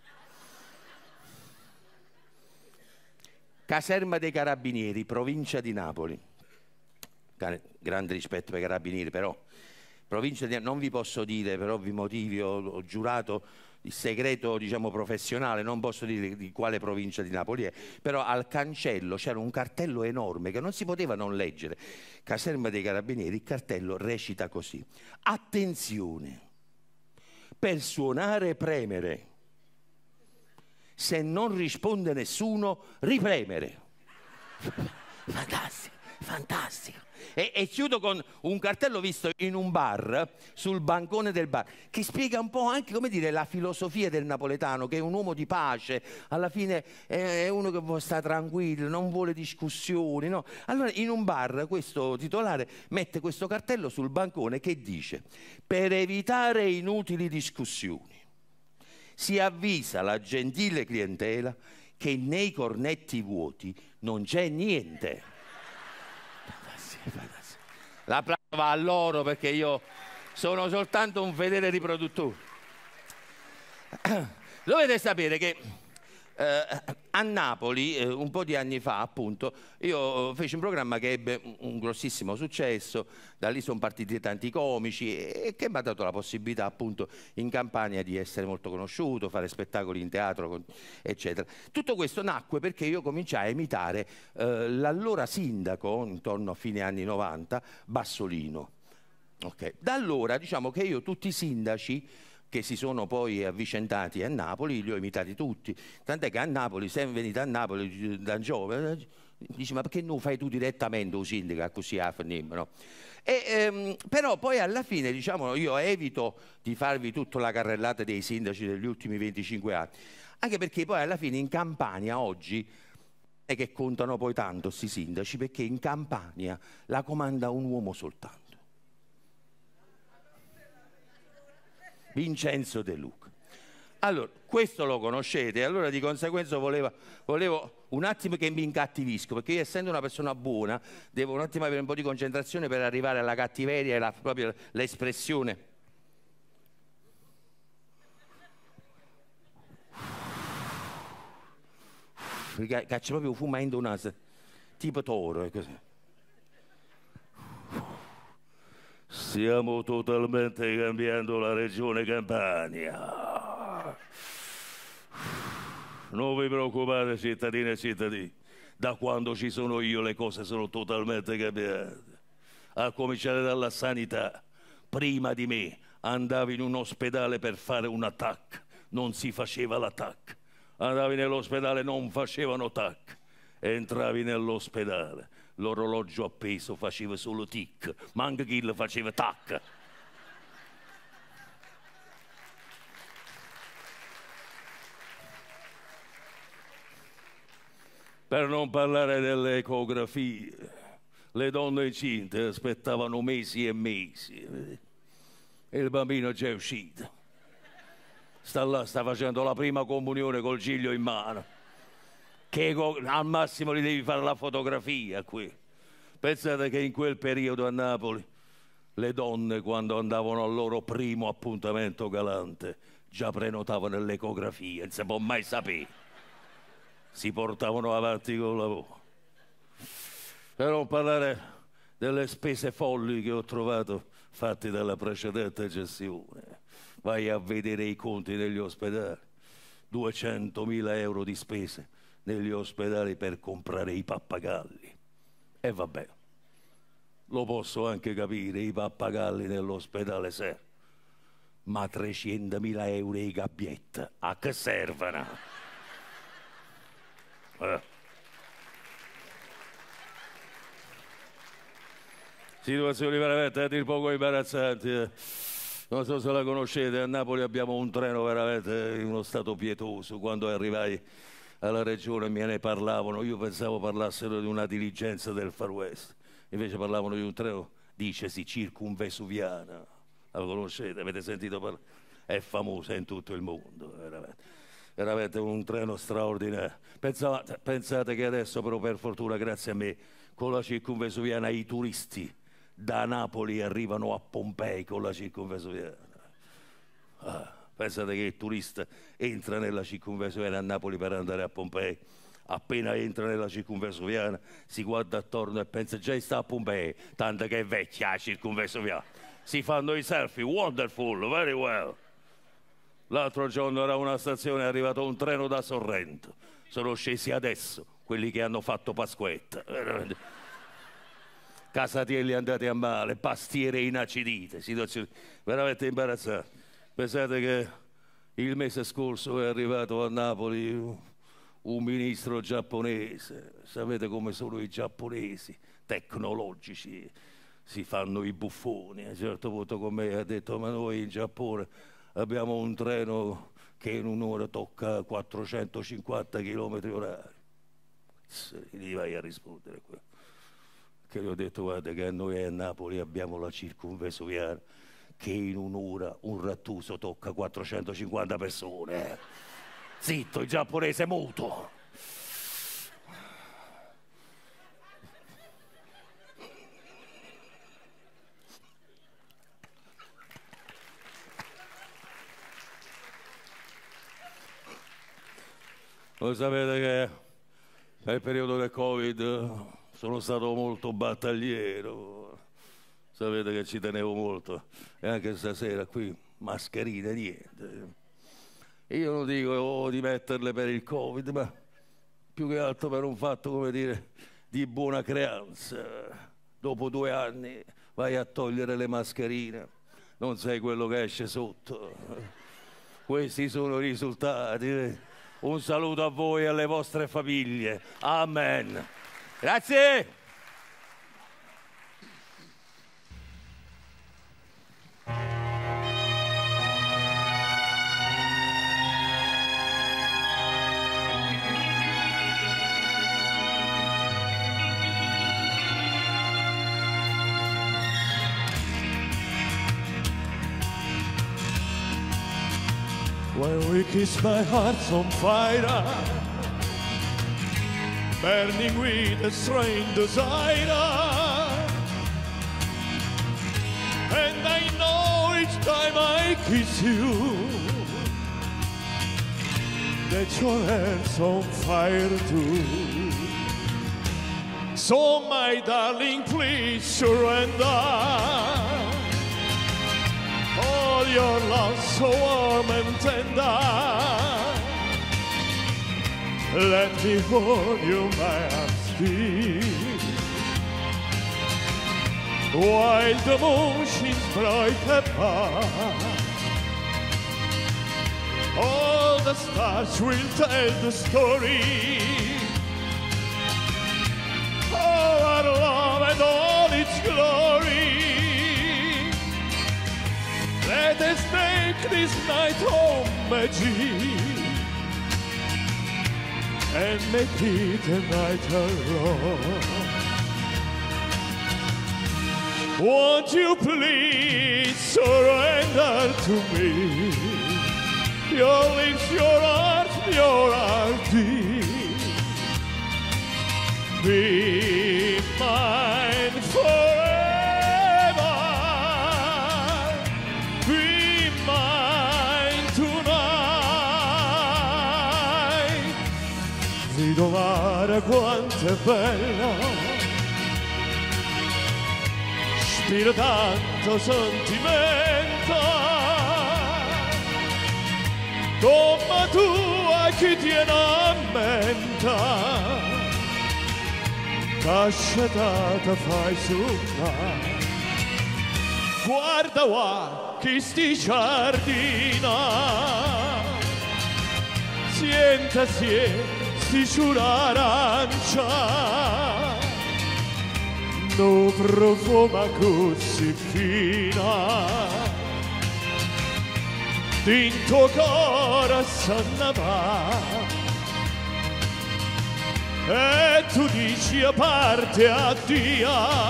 Caserma dei Carabinieri, provincia di Napoli. Grande rispetto per i Carabinieri, però provincia di... non vi posso dire per ovvi motivi, ho giurato il segreto, diciamo, professionale, non posso dire di quale provincia di Napoli è, però al cancello c'era un cartello enorme che non si poteva non leggere. Caserma dei Carabinieri, il cartello recita così: attenzione, per suonare premere, se non risponde nessuno ripremere. Fantastico, fantastico. E chiudo con un cartello visto in un bar, sul bancone del bar, che spiega un po' anche, come dire, la filosofia del napoletano, che è un uomo di pace, alla fine è uno che vuole stare tranquillo, non vuole discussioni, no? Allora in un bar questo titolare mette questo cartello sul bancone che dice: per evitare inutili discussioni si avvisa la gentile clientela che nei cornetti vuoti non c'è niente. L'applauso va a loro, perché io sono soltanto un fedele riproduttore. Dovete sapere che a Napoli, un po' di anni fa, appunto, io feci un programma che ebbe un grossissimo successo, da lì sono partiti tanti comici e che mi ha dato la possibilità, appunto, in Campania di essere molto conosciuto, fare spettacoli in teatro, eccetera. Tutto questo nacque perché io cominciai a imitare l'allora sindaco, intorno a fine anni 90, Bassolino. Okay. Da allora, diciamo che io tutti i sindaci che si sono poi avvicendati a Napoli, li ho imitati tutti, tant'è che a Napoli, se venite a Napoli da giovane, dici ma perché non fai tu direttamente un sindaco, così no? Però poi alla fine, diciamo, io evito di farvi tutta la carrellata dei sindaci degli ultimi 25 anni, anche perché poi alla fine in Campania oggi è che contano poi tanto questi sindaci, perché in Campania la comanda un uomo soltanto. Vincenzo De Luca. Allora, questo lo conoscete, allora di conseguenza volevo un attimo che mi incattivisco, perché io essendo una persona buona devo un attimo avere un po' di concentrazione per arrivare alla cattiveria e proprio l'espressione. Caccia proprio fumando un naso, tipo toro e così. Stiamo totalmente cambiando la regione Campania. Non vi preoccupate, cittadine e cittadini. Da quando ci sono io le cose sono totalmente cambiate. A cominciare dalla sanità. Prima di me andavi in un ospedale per fare un TAC. Non si faceva la TAC. Andavi nell'ospedale, non facevano TAC. Entravi nell'ospedale. L'orologio appeso faceva solo tic, ma anche chi lo faceva tac. Per non parlare delle ecografie, le donne incinte aspettavano mesi e mesi e il bambino è già uscito. Sta là, sta facendo la prima comunione col giglio in mano. Che al massimo gli devi fare la fotografia qui. Pensate che in quel periodo a Napoli le donne, quando andavano al loro primo appuntamento galante, già prenotavano l'ecografia, non si può mai sapere. Si portavano avanti col lavoro. Per non parlare delle spese folli che ho trovato fatte dalla precedente gestione. Vai a vedere i conti degli ospedali. 200.000 euro di spese negli ospedali per comprare i pappagalli. E vabbè, lo posso anche capire, i pappagalli nell'ospedale servono. Ma 300.000 euro i gabbietta, a che servono? Situazioni veramente a dir poco imbarazzanti. Non so se la conoscete, a Napoli abbiamo un treno veramente in uno stato pietoso. Quando arrivai alla regione me ne parlavano, io pensavo parlassero di una diligenza del Far West, invece parlavano di un treno, dicesi circumvesuviana. La conoscete? Avete sentito parlare? È famosa in tutto il mondo, veramente un treno straordinario. Pensate che adesso però per fortuna, grazie a me, con la circumvesuviana i turisti da Napoli arrivano a Pompei con la circumvesuviana. Pensate che il turista entra nella circumvesuviana a Napoli per andare a Pompei, appena entra nella circumvesuviana si guarda attorno e pensa già sta a Pompei, tanto che è vecchia la circumvesuviana. Si fanno i selfie, wonderful, very well. L'altro giorno era una stazione, è arrivato un treno da Sorrento, sono scesi adesso quelli che hanno fatto Pasquetta. Casatielli andati a male, pastiere inacidite, situazioni veramente imbarazzanti. Pensate che il mese scorso è arrivato a Napoli un ministro giapponese. Sapete come sono i giapponesi, tecnologici, si fanno i buffoni. A un certo punto con me ha detto: ma noi in Giappone abbiamo un treno che in un'ora tocca 450 km/h. Gli vai a rispondere qua. Che gli ho detto: guarda che noi a Napoli abbiamo la circumvesuviana che in un'ora un rattuso tocca 450 persone. Zitto, il giapponese muto. Voi sapete che nel periodo del Covid sono stato molto battagliero. Sapete che ci tenevo molto. E anche stasera qui, mascherine, niente. Io non dico di metterle per il Covid, ma più che altro per un fatto, come dire, di buona creanza. Dopo 2 anni vai a togliere le mascherine, non sei quello che esce sotto. Questi sono i risultati. Un saluto a voi e alle vostre famiglie. Amen. Grazie. When we kiss, my heart's on fire, burning with a strange desire. And I know each time I kiss you that your heart's on fire too. So my darling, please surrender. All your love so warm and tender. Let me hold you, my arms deep, while the moon shines bright above. All the stars will tell the story of our love and all its glory. Let us make this night of magic and make it a night alone. Won't you please surrender to me your lips, your heart deep. Be mine forever. Vedo mare quanto è bello, spira tanto sentimento, come tu a chi tiene a mente, casciatata fai suonare. Guarda qua chi sti giardina, sienta si giura arancia, no profuma così fina, dinto cuore s'annava, e tu dici a parte addio,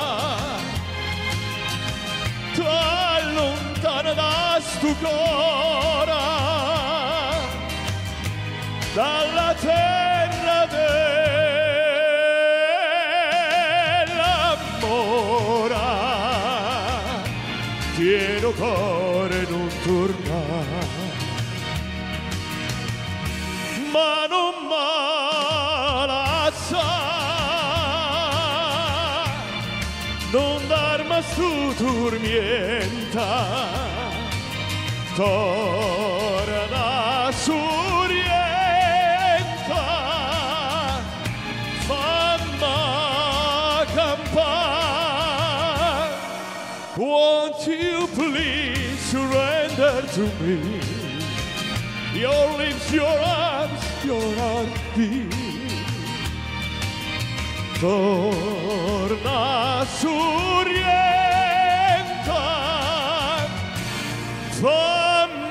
t'allontana da sto cuore, dalla terra dell'amore, pieno cuore non torna, ma non malazza, non darmi su tormenta, torna su. Won't you please surrender to me your lips, your arms, your heartbeat. Torna su, rientra, fammi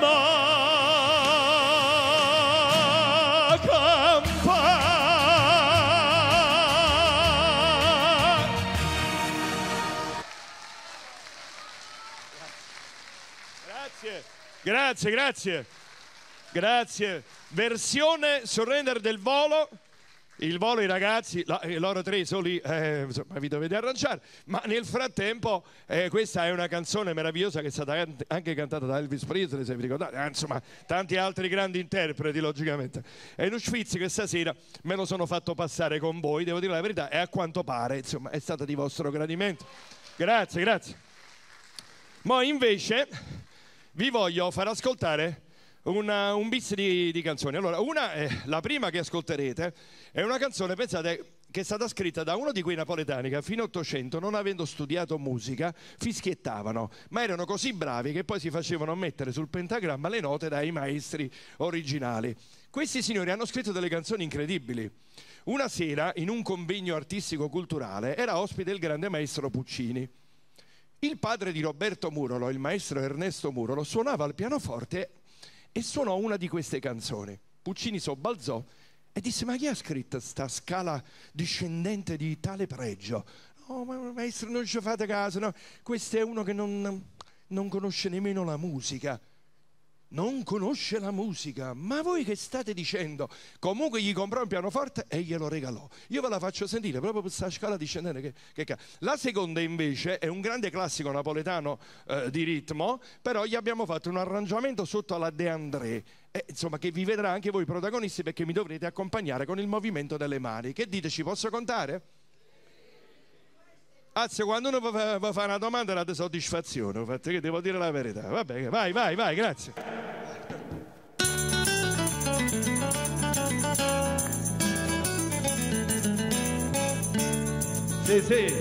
Grazie. Versione Surrender del Volo il volo i ragazzi, loro tre soli, insomma vi dovete arrangiare, ma nel frattempo questa è una canzone meravigliosa che è stata anche cantata da Elvis Presley, se vi ricordate, insomma tanti altri grandi interpreti logicamente. E lo Schwitz questa sera me lo sono fatto passare con voi, devo dire la verità, e a quanto pare insomma è stata di vostro gradimento. Grazie, grazie. Ma invece vi voglio far ascoltare un bis di canzoni. Allora, la prima che ascolterete è una canzone, pensate, che è stata scritta da uno di quei napoletani che a fine 800, non avendo studiato musica, fischiettavano, ma erano così bravi che poi si facevano mettere sul pentagramma le note dai maestri originali. Questi signori hanno scritto delle canzoni incredibili. Una sera, in un convegno artistico-culturale, era ospite il grande maestro Puccini. Il padre di Roberto Murolo, il maestro Ernesto Murolo, suonava il pianoforte e suonò una di queste canzoni. Puccini sobbalzò e disse: ma chi ha scritto sta scala discendente di tale pregio? No, ma maestro, non ci fate caso, no. Questo è uno che non conosce nemmeno la musica. Non conosce la musica? Ma voi che state dicendo? Comunque gli comprò un pianoforte e glielo regalò. Io ve la faccio sentire proprio per questa scala discendente. La seconda invece è un grande classico napoletano di ritmo, però gli abbiamo fatto un arrangiamento sotto alla De André, insomma, che vi vedrà anche voi protagonisti, perché mi dovrete accompagnare con il movimento delle mani. Che dite, ci posso contare? Anzi, quando uno vi fa una domanda è una soddisfazione, infatti, che devo dire la verità. Vabbè, vai, grazie. Sì.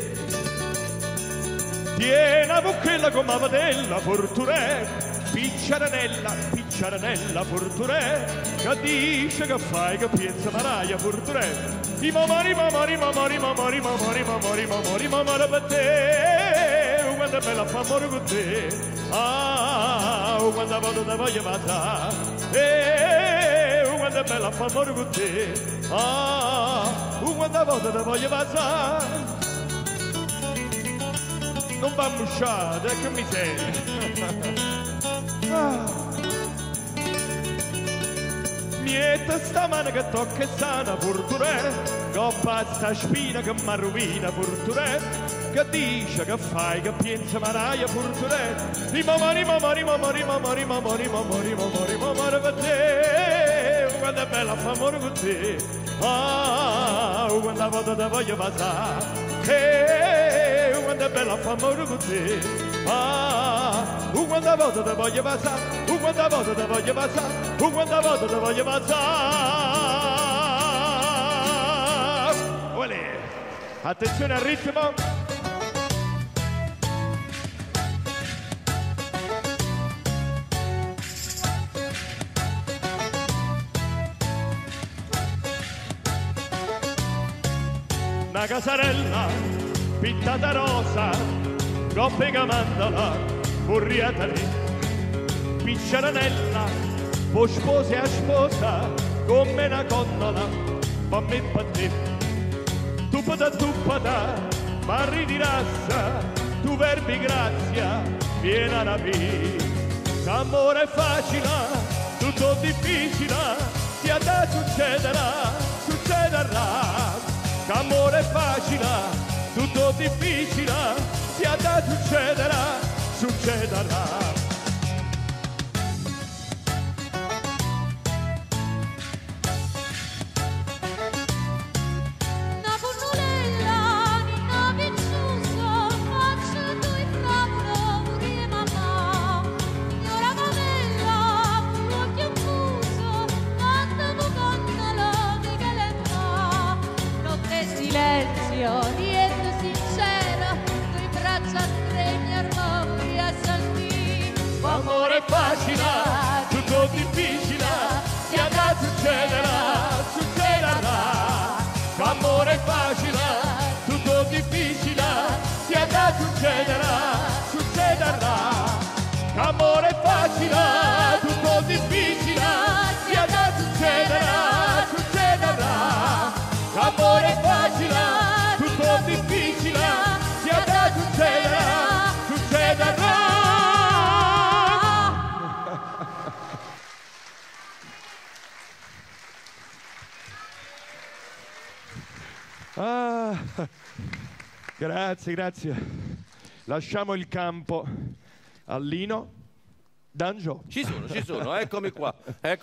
Tieni a bocchella come padella, fortunè, picciaranella, fortunè, che dice che fai, che pensa maraia, fortunè. I mamari per te, quando è bella fa amore con te, quando vado da voglio passare, quando è bella fa amore con te, quando vado da voglio passare. Non va musciata, che miseria. Niente sta mano che tocca sana, fortunè, coppa sta spina che m'arrovina, fortunè, che dice, che fai, che pensa maraia, fortunè, i mamari per te, quando è bella fa amore con te, quando vado te voglio passare, quando è bella fa amore con te, quando vado te voglio passare, quando vado te voglio passare, quando vado te voglio passare. Olè. Attenzione al ritmo. Una casarella pittata rosa, coppe che mandala, burriata lì, picciaranella, po' sposa a sposa, come una connola, ma me per te. Tuppata, marri di razza, tu verbi grazia, vieni a rapire. Amore facile, tutto difficile, sia da succederà. Amore facile, tutto difficile, sia da succederà. Niente sincero, tue braccia stregne armoni a sentire. Amore facile, tutto difficile, sia da succederà. Amore facile, tutto difficile, sia da succederà. Amore facile, tutto difficile, sia da succederà. Amore facile, tutto difficile, sia da succederà. Ah, grazie, grazie. Lasciamo il campo a Lino D'Angelo. Ci sono, eccomi qua.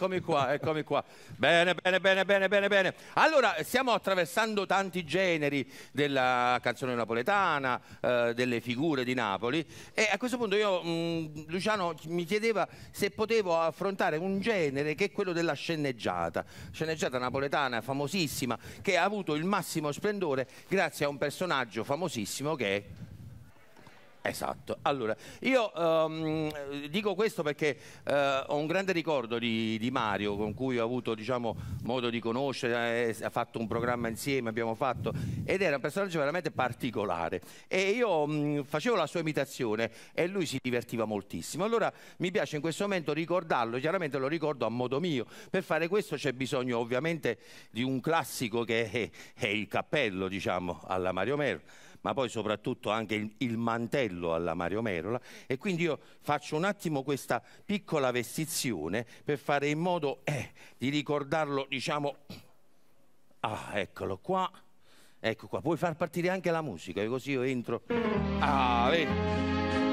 Bene. Allora, stiamo attraversando tanti generi della canzone napoletana, delle figure di Napoli, e a questo punto io, Luciano mi chiedeva se potevo affrontare un genere che è quello della sceneggiata napoletana famosissima, che ha avuto il massimo splendore grazie a un personaggio famosissimo che è... Esatto, allora io dico questo perché ho un grande ricordo di Mario, con cui ho avuto, diciamo, modo di conoscere, ha fatto un programma insieme, abbiamo fatto, ed era un personaggio veramente particolare, e io facevo la sua imitazione e lui si divertiva moltissimo. Allora mi piace in questo momento ricordarlo, chiaramente lo ricordo a modo mio. Per fare questo c'è bisogno ovviamente di un classico che è il cappello, diciamo, alla Mario Merola, ma poi soprattutto anche il mantello alla Mario Merola, e quindi io faccio un attimo questa piccola vestizione per fare in modo di ricordarlo, diciamo. Ah, eccolo qua, ecco qua. Puoi far partire anche la musica, così io entro. Ah, vedi?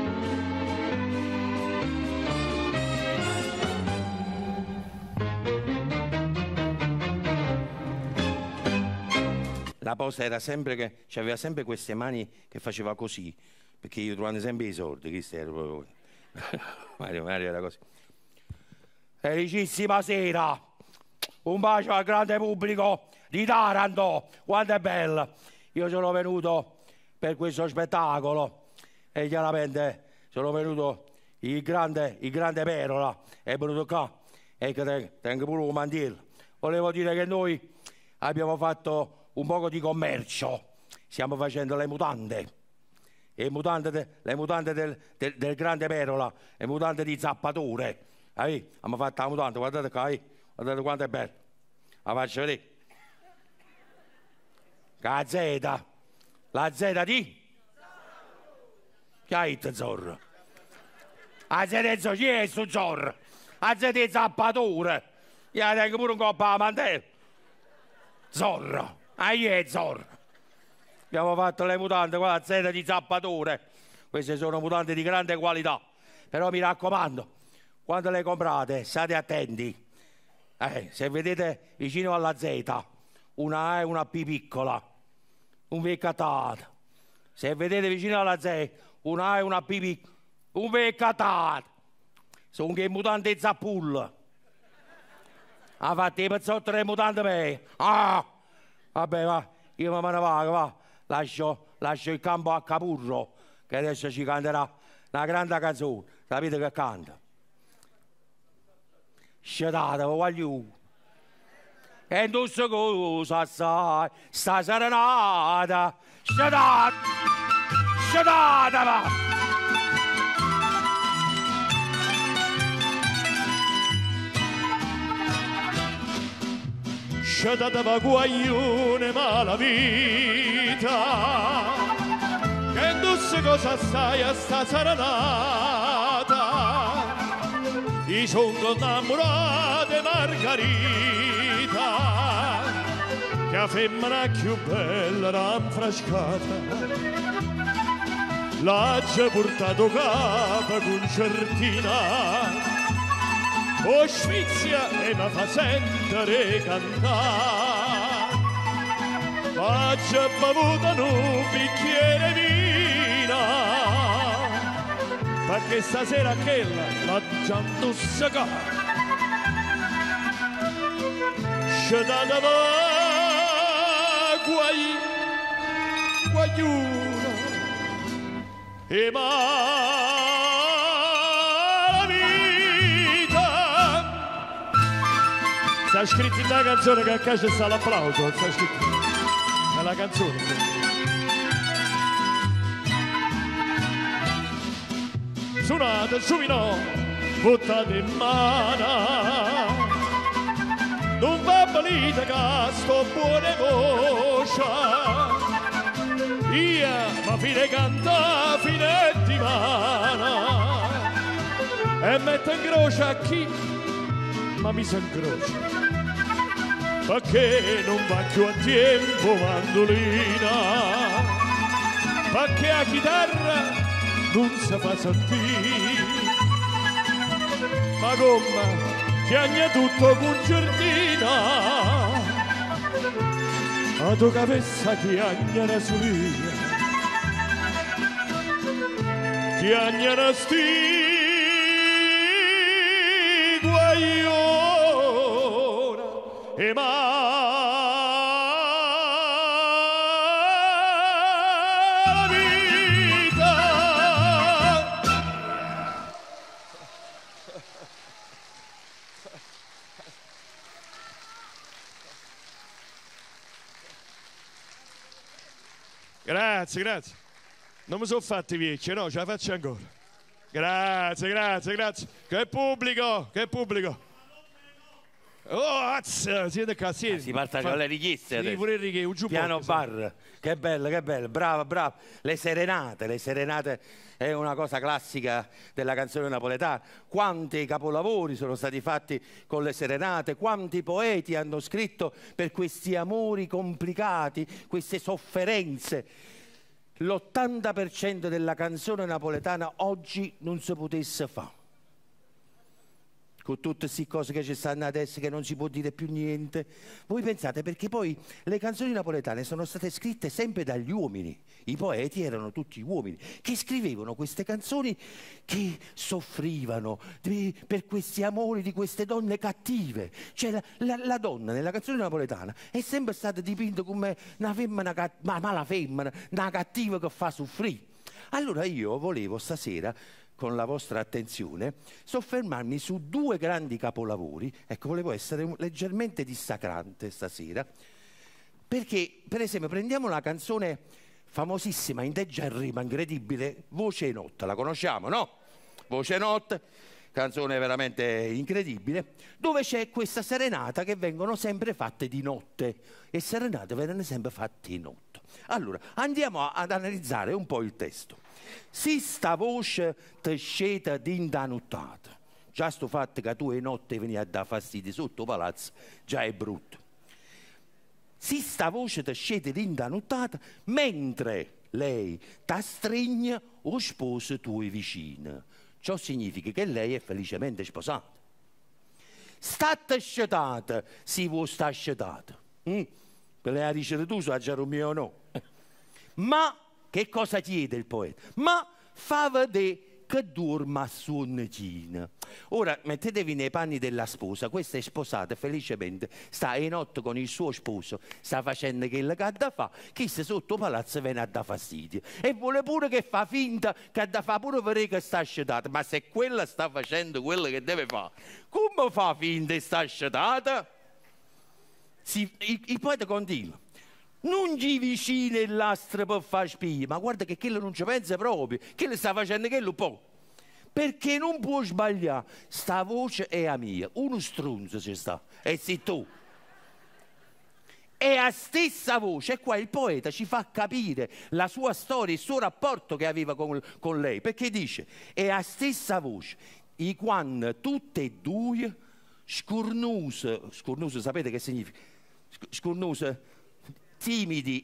La posa era sempre che aveva sempre queste mani che faceva così, perché io trovavo sempre i soldi, questo era proprio... Mario era così. Felicissima sera, un bacio al grande pubblico di Taranto, quanto è bella. Io sono venuto per questo spettacolo e chiaramente sono venuto il grande Merola, è venuto qua e che tengo pure un mantello. Volevo dire che noi abbiamo fatto un poco di commercio, stiamo facendo le mutande del grande Merola, le mutande di Zappatore. Abbiamo fatto la mutanda, guardate qua, guardate quanto è bello. La faccio vedere. La Z di? Chi ha detto Zorro? La Z di Zorro, chi è sto Zorro? La Z di Zappatore. Io tengo pure un coppo a mantello. Zorro. Zorro. Abbiamo fatto le mutande con la Z di Zappatore. Queste sono mutande di grande qualità. Però mi raccomando, quando le comprate state attenti. Se vedete vicino alla Z una A e una P piccola, un veccatato. Se vedete vicino alla Z una A e una P piccola, un veccatato. Sono che mutande Zappulla. Ha fatto i pezzotti delle mutande me. Vabbè, va, io me ne vado, va. Lascio il campo a Capurro, che adesso ci canterà una grande canzone. Sapete che canta? Scetate, voglio. E non so cosa sai, sta serenata. Scetate, va. Scetate va guaglione ma la vita, che non so cosa stai a sta serenata. Io sono innamorata Margherita, che la femmina più bella ranfrascata. L'ha portato capo concertina, o Svezia e mi fa sentire cantare. Faccio bevuto un bicchiere vino, perché stasera quella la gianto sacca. Scetate va guagliuna e sta scritto in una canzone che a casa sta l'applauso, sta scritto nella canzone. Suonate su vino, buttate in mano, non va balita che sto buone voce. Io ma fine canta fine di mano e metto in croce a chi ma mi si incrocia. perché non va più a tempo mandolina, perché a chitarra non si fa sentire, ma come chiagna tutto con giardina, a tua cabeza chiagna la suia, chiagna la sti guaiona e Grazie, grazie. Non mi sono fatti vecchio, no, ce la faccio ancora. Grazie, grazie, grazie. Che pubblico, che pubblico. Oh, azza, siete qua, siete. Si parte con le richieste sì, adesso. pure righe, un Piano bar, che bello, bravo, bravo. Le serenate è una cosa classica della canzone napoletana. Quanti capolavori sono stati fatti con le serenate, quanti poeti hanno scritto per questi amori complicati, queste sofferenze. L'80% della canzone napoletana oggi non si potesse fare. Con tutte queste cose che ci stanno adesso, che non si può dire più niente. Voi pensate, perché poi le canzoni napoletane sono state scritte sempre dagli uomini. I poeti erano tutti uomini che scrivevano queste canzoni, che soffrivano per questi amori di queste donne cattive. Cioè la donna nella canzone napoletana è sempre stata dipinta come una femmina, una mala femmina, una cattiva che fa soffrire. Allora io volevo stasera, con la vostra attenzione, soffermarmi su due grandi capolavori. Ecco, volevo essere leggermente dissacrante stasera, perché, per esempio, prendiamo la canzone famosissima, in teggia e rima, incredibile, Voce e Notte, la conosciamo, no? Voce e Notte, canzone veramente incredibile, dove c'è questa serenata che vengono sempre fatte di notte, e serenate vengono sempre fatte di notte. Allora, andiamo ad analizzare un po' il testo. Si sta voce te sceta d'indanuttata. Già sto fatto che tu e notte veni a dare fastidio sotto palazzo, già è brutto. Si sta voce te sceta d'indanuttata mentre lei t'astregna o sposa tue vicine. Ciò significa che lei è felicemente sposata. State scetata, si vuole sta scetata. Per lei dice tu, so già mio o no. Ma che cosa chiede il poeta? Ma fa vedere che dorma a sonnicina. Ora mettetevi nei panni della sposa. Questa è sposata felicemente, sta in notte con il suo sposo, sta facendo quello che ha da fare, chi sta sotto palazzo viene a da fastidio e vuole pure che fa finta che ha da fare pure vedere che sta scetata. Ma se quella sta facendo quello che deve fare, come fa finta che sta scetata? Il poeta continua: non ci vicino il lastre per fare spia, ma guarda che quello non ci pensa proprio, che le sta facendo quello un po'. Perché non può sbagliare, sta voce è a mia, uno stronzo ci sta, e sei tu. È la stessa voce, e qua il poeta ci fa capire la sua storia, il suo rapporto che aveva con lei, perché dice, è la stessa voce, i quando tutte e due, scurnuse sapete che significa? Scurnuse, timidi,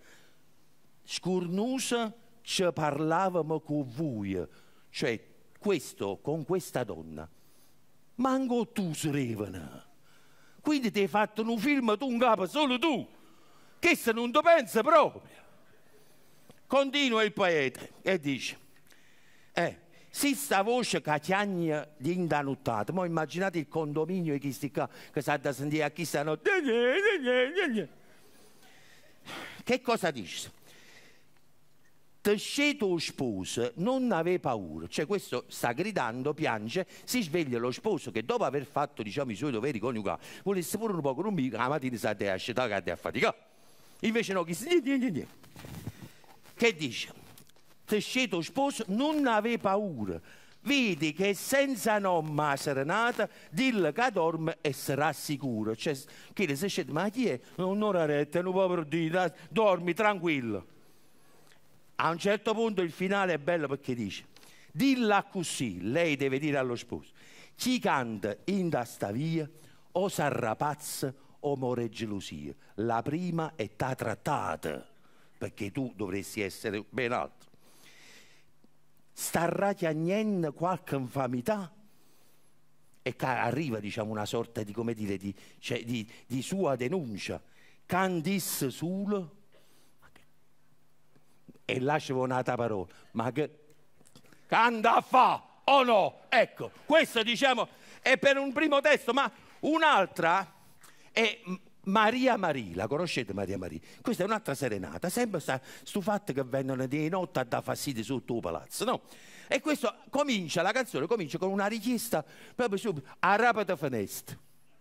scurnusa ci parlavamo con voi, cioè questo con questa donna, manco tu srevana, quindi ti hai fatto un film tu un capo solo tu, che se non ti pensa proprio. Continua il poeta e dice, si sta voce che chiagna di indanuttata, ma immaginate il condominio e chi sti qua che sa da sentire a chi stanno. Che cosa dice? Te tuo sposo non aveva paura, cioè questo sta gridando, piange, si sveglia lo sposo che dopo aver fatto, diciamo, i suoi doveri coniugali volesse pure un po' con un mica, la mattina sa a scetare che a faticare. Invece no, che dice? Te tuo sposo non aveva paura, vedi che senza nome a serenata, dillo che dorme e sarà sicuro. Cioè, che se scende, ma chi è? Un'ora retta, un povero Dio, dormi tranquillo. A un certo punto il finale è bello perché dice, dilla così, lei deve dire allo sposo, chi canta in da sta via, o s'arrapazza amore e gelosia. La prima è ta trattata, perché tu dovresti essere ben altro. Starà chiagnendo qualche infamità e arriva, diciamo, una sorta di, come dire, di sua denuncia. Candis solo e lascia un'altra parola, ma che anda a fa o no? Ecco, questo, diciamo, è per un primo testo, ma un'altra è Maria Maria. La conoscete Maria Maria? Questa è un'altra serenata, sempre sto fatto che vengono di notte a dare fastidio sotto il palazzo, no? E questo comincia, la canzone comincia con una richiesta proprio subito, a rapida finestra.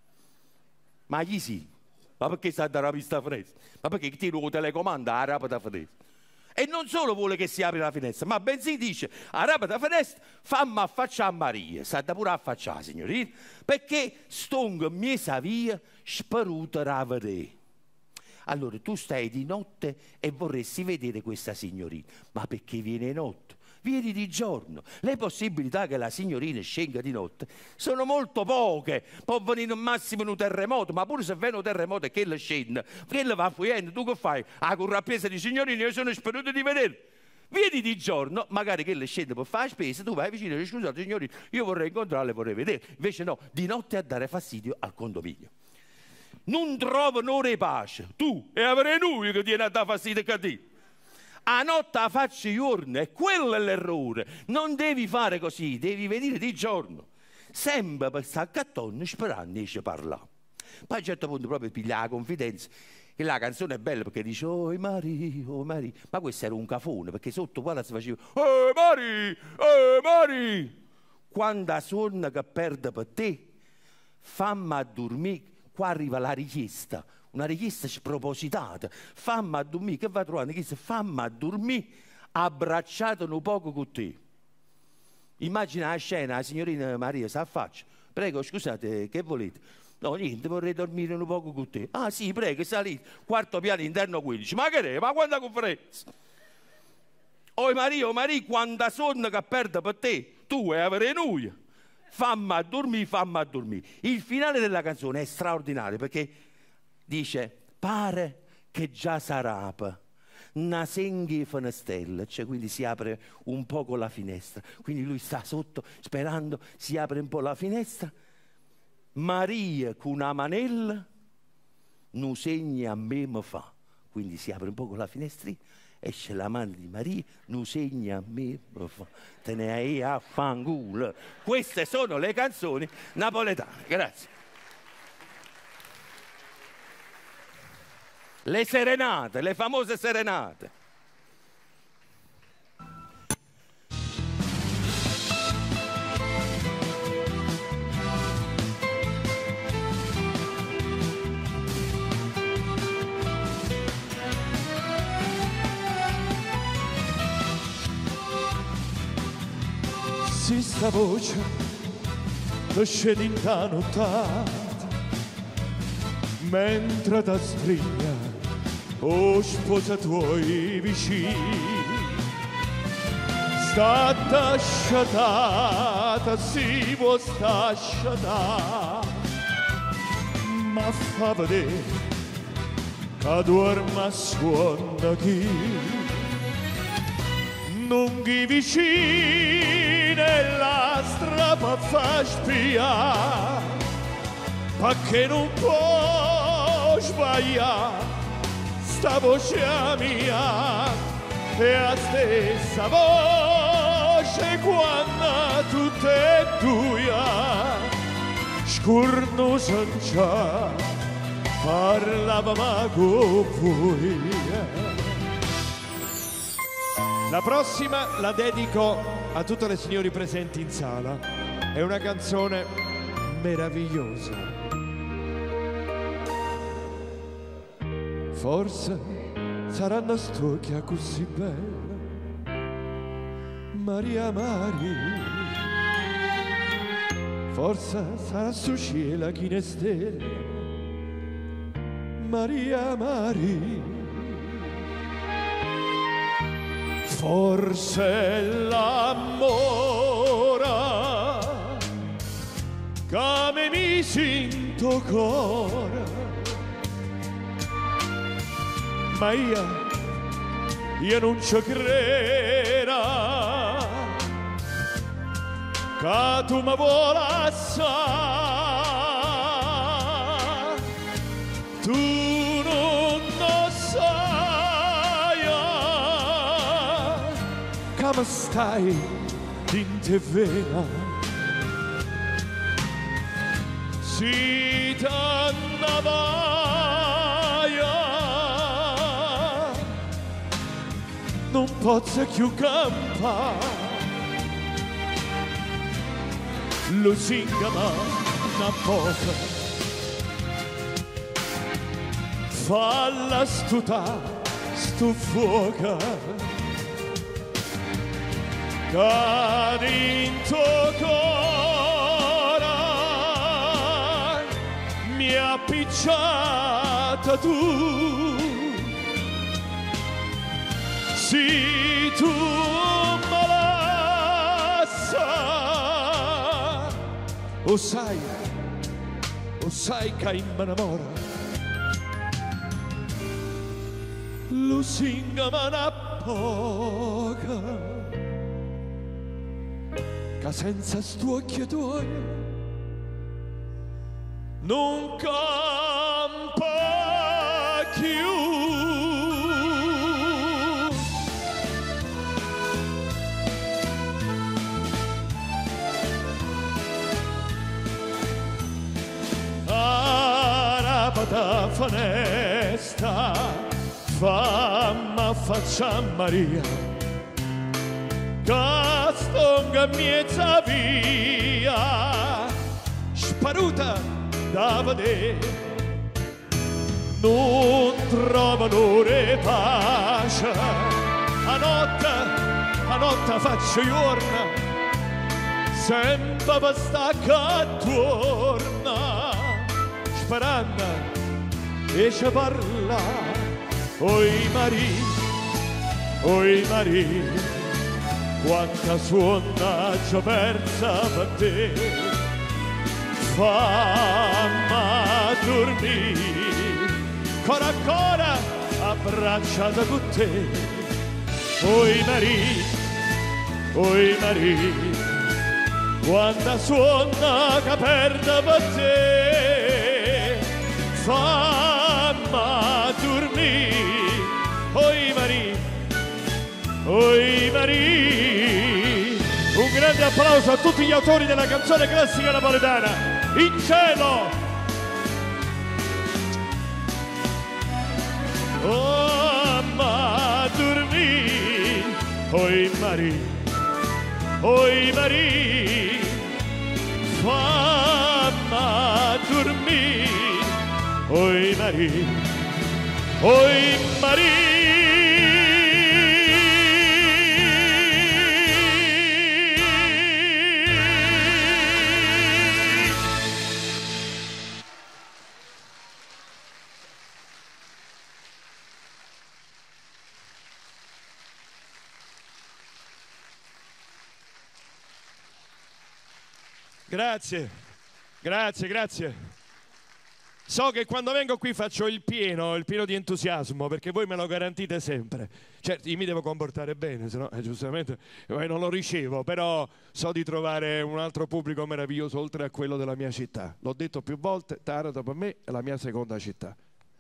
Ma gli sì, ma perché sta a dare la pista finestra? Ma perché tiro il telecomando a rapida finestra? E non solo vuole che si apra la finestra, ma bensì dice, a rapida finestra, fammi affacciare a Maria. Sta pure affacciare, signorina, perché stongo mi sa via, sparuta a vedere. Allora, tu stai di notte e vorresti vedere questa signorina, ma perché viene notte? Vieni di giorno. Le possibilità che la signorina scenga di notte sono molto poche. Può venire al massimo un terremoto, ma pure se viene un terremoto e che le scende, che le va fuggendo, tu che fai? Ah, con rappesa di signorina, io sono speruto di vedere. Vieni di giorno, magari che le scende per fare spesa, tu vai vicino e dici, scusate signorina, io vorrei incontrarle, vorrei vedere. Invece no, di notte a dare fastidio al condominio. Non trovo un'ora di pace. Tu e avrei noi che tiene a dare fastidio a te. A notte la faccio giorno, e quello è l'errore. Non devi fare così, devi venire di giorno. Sempre per stare a cattone sperando di parlare. Poi a un certo punto proprio piglia la confidenza. E la canzone è bella perché dice, oh Maria, oh Maria. Ma questo era un cafone, perché sotto qua si faceva, oh Maria, oh Maria. Quando suona che perde per te, fammi a dormire. Qua arriva la richiesta. Una richiesta spropositata. Fammi a dormire, che va trovando? Che fammi a dormire abbracciato un poco con te. Immagina la scena, la signorina Maria si affaccia. Prego, scusate, che volete? No, niente, vorrei dormire un poco con te. Ah sì, prego, salite. Quarto piano, interno 15. Ma che è? Ma quanta conferenza? Oh Maria, quando sonno che perde per te, tu e avere noi. Fammi a dormire, fammi a dormire. Il finale della canzone è straordinario perché dice, pare che già sarà una senghi finestrella, cioè quindi si apre un poco la finestra. Quindi lui sta sotto sperando, si apre un po' la finestra. Maria con una manella, non segna a me mi fa. Quindi si apre un poco la finestrina, esce la mano di Maria, non segna a me mi fa. Te ne hai a fanculo. Queste sono le canzoni napoletane. Grazie. Le serenate, le famose serenate. Si sta voce che scende in ta nottata mentre ti striglia o sposa tuoi vicini. Sta sciatata, si può sta sciatata, ma fa vedere che dorme a suona chi non chi vicini e la strappa fa spiare, perché non può sbagliare sta voce mia è la stessa voce quando tutte e due scurno senza parlavamo con voi. La prossima la dedico a tutte le signori presenti in sala. È una canzone meravigliosa. Forse saranno stocchia così bella, Maria Maria. Forse sarà su cielo chi ne stella, Maria Maria. Forse l'amore che mi sento cuore ma io non ci credo che tu mi vuoi lasciare, tu non lo sai come stai in te vena, si t'annavaia, non posso più campare. Lusingama una poca, falla stuta stu fuoca, che in tuo cuore mi ha appicciata tu, si tu me la sai. O sai che mi innamora, Lusinga una poca, che senza sto occhio tuo non campa più. Da fanesta famma faccia Maria che stonga miezza via sparuta da vedere non trovano pace a notte faccio giorno sempre per stare attorno sperando e ci parla, oi Maria, quanta suona già persa per te, fammi dormire, ancora ancora abbracciata con te, oi Maria, quanta suona che perda per te, fammi dormire, oi Maria. Un grande applauso a tutti gli autori della canzone classica napoletana. In cielo! Oh, ma dormire, oi Maria, fammi dormire, oi Maria. Oi Maria. Grazie. So che quando vengo qui faccio il pieno di entusiasmo, perché voi me lo garantite sempre. Certo, io mi devo comportare bene, se no giustamente non lo ricevo, però so di trovare un altro pubblico meraviglioso oltre a quello della mia città. L'ho detto più volte, Taranto per me è la mia seconda città.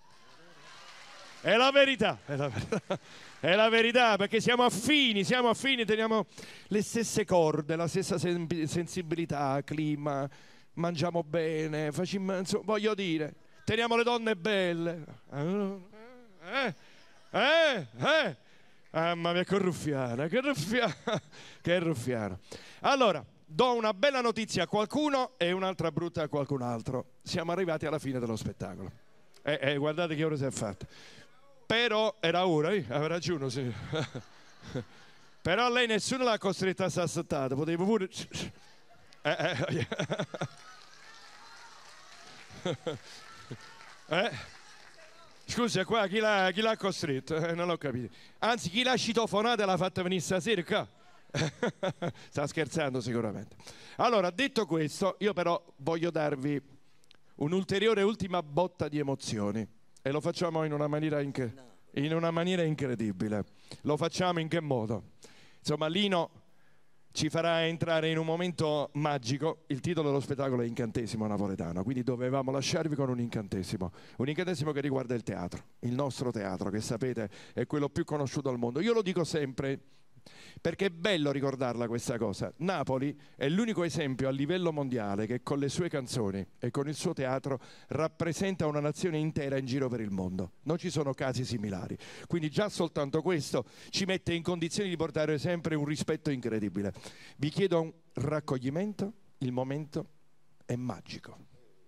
È la verità, perché siamo affini, teniamo le stesse corde, la stessa sensibilità, clima, mangiamo bene, voglio dire, teniamo le donne belle. Mamma mia, che ruffiana. Allora, do una bella notizia a qualcuno e un'altra brutta a qualcun altro. Siamo arrivati alla fine dello spettacolo. Guardate che ora si è fatta. Però era ora, aveva ragione, sì. Però lei nessuno l'ha costretta a stare assettata, potevo pure... Scusa, qua chi l'ha costretto? Non l'ho capito. Anzi, chi l'ha citofonata e l'ha fatta venire stasera qua? Sta scherzando sicuramente. Allora, detto questo, io però voglio darvi un'ulteriore ultima botta di emozioni. E lo facciamo in una maniera in una maniera incredibile. Lo facciamo in che modo? Insomma, Lino ci farà entrare in un momento magico. Il titolo dello spettacolo è Incantesimo Napoletano, quindi dovevamo lasciarvi con un incantesimo che riguarda il teatro, il nostro teatro, che sapete è quello più conosciuto al mondo. Io lo dico sempre perché è bello ricordarla questa cosa. Napoli è l'unico esempio a livello mondiale che con le sue canzoni e con il suo teatro rappresenta una nazione intera in giro per il mondo. Non ci sono casi similari, quindi già soltanto questo ci mette in condizioni di portare sempre un rispetto incredibile. Vi chiedo un raccoglimento, il momento è magico.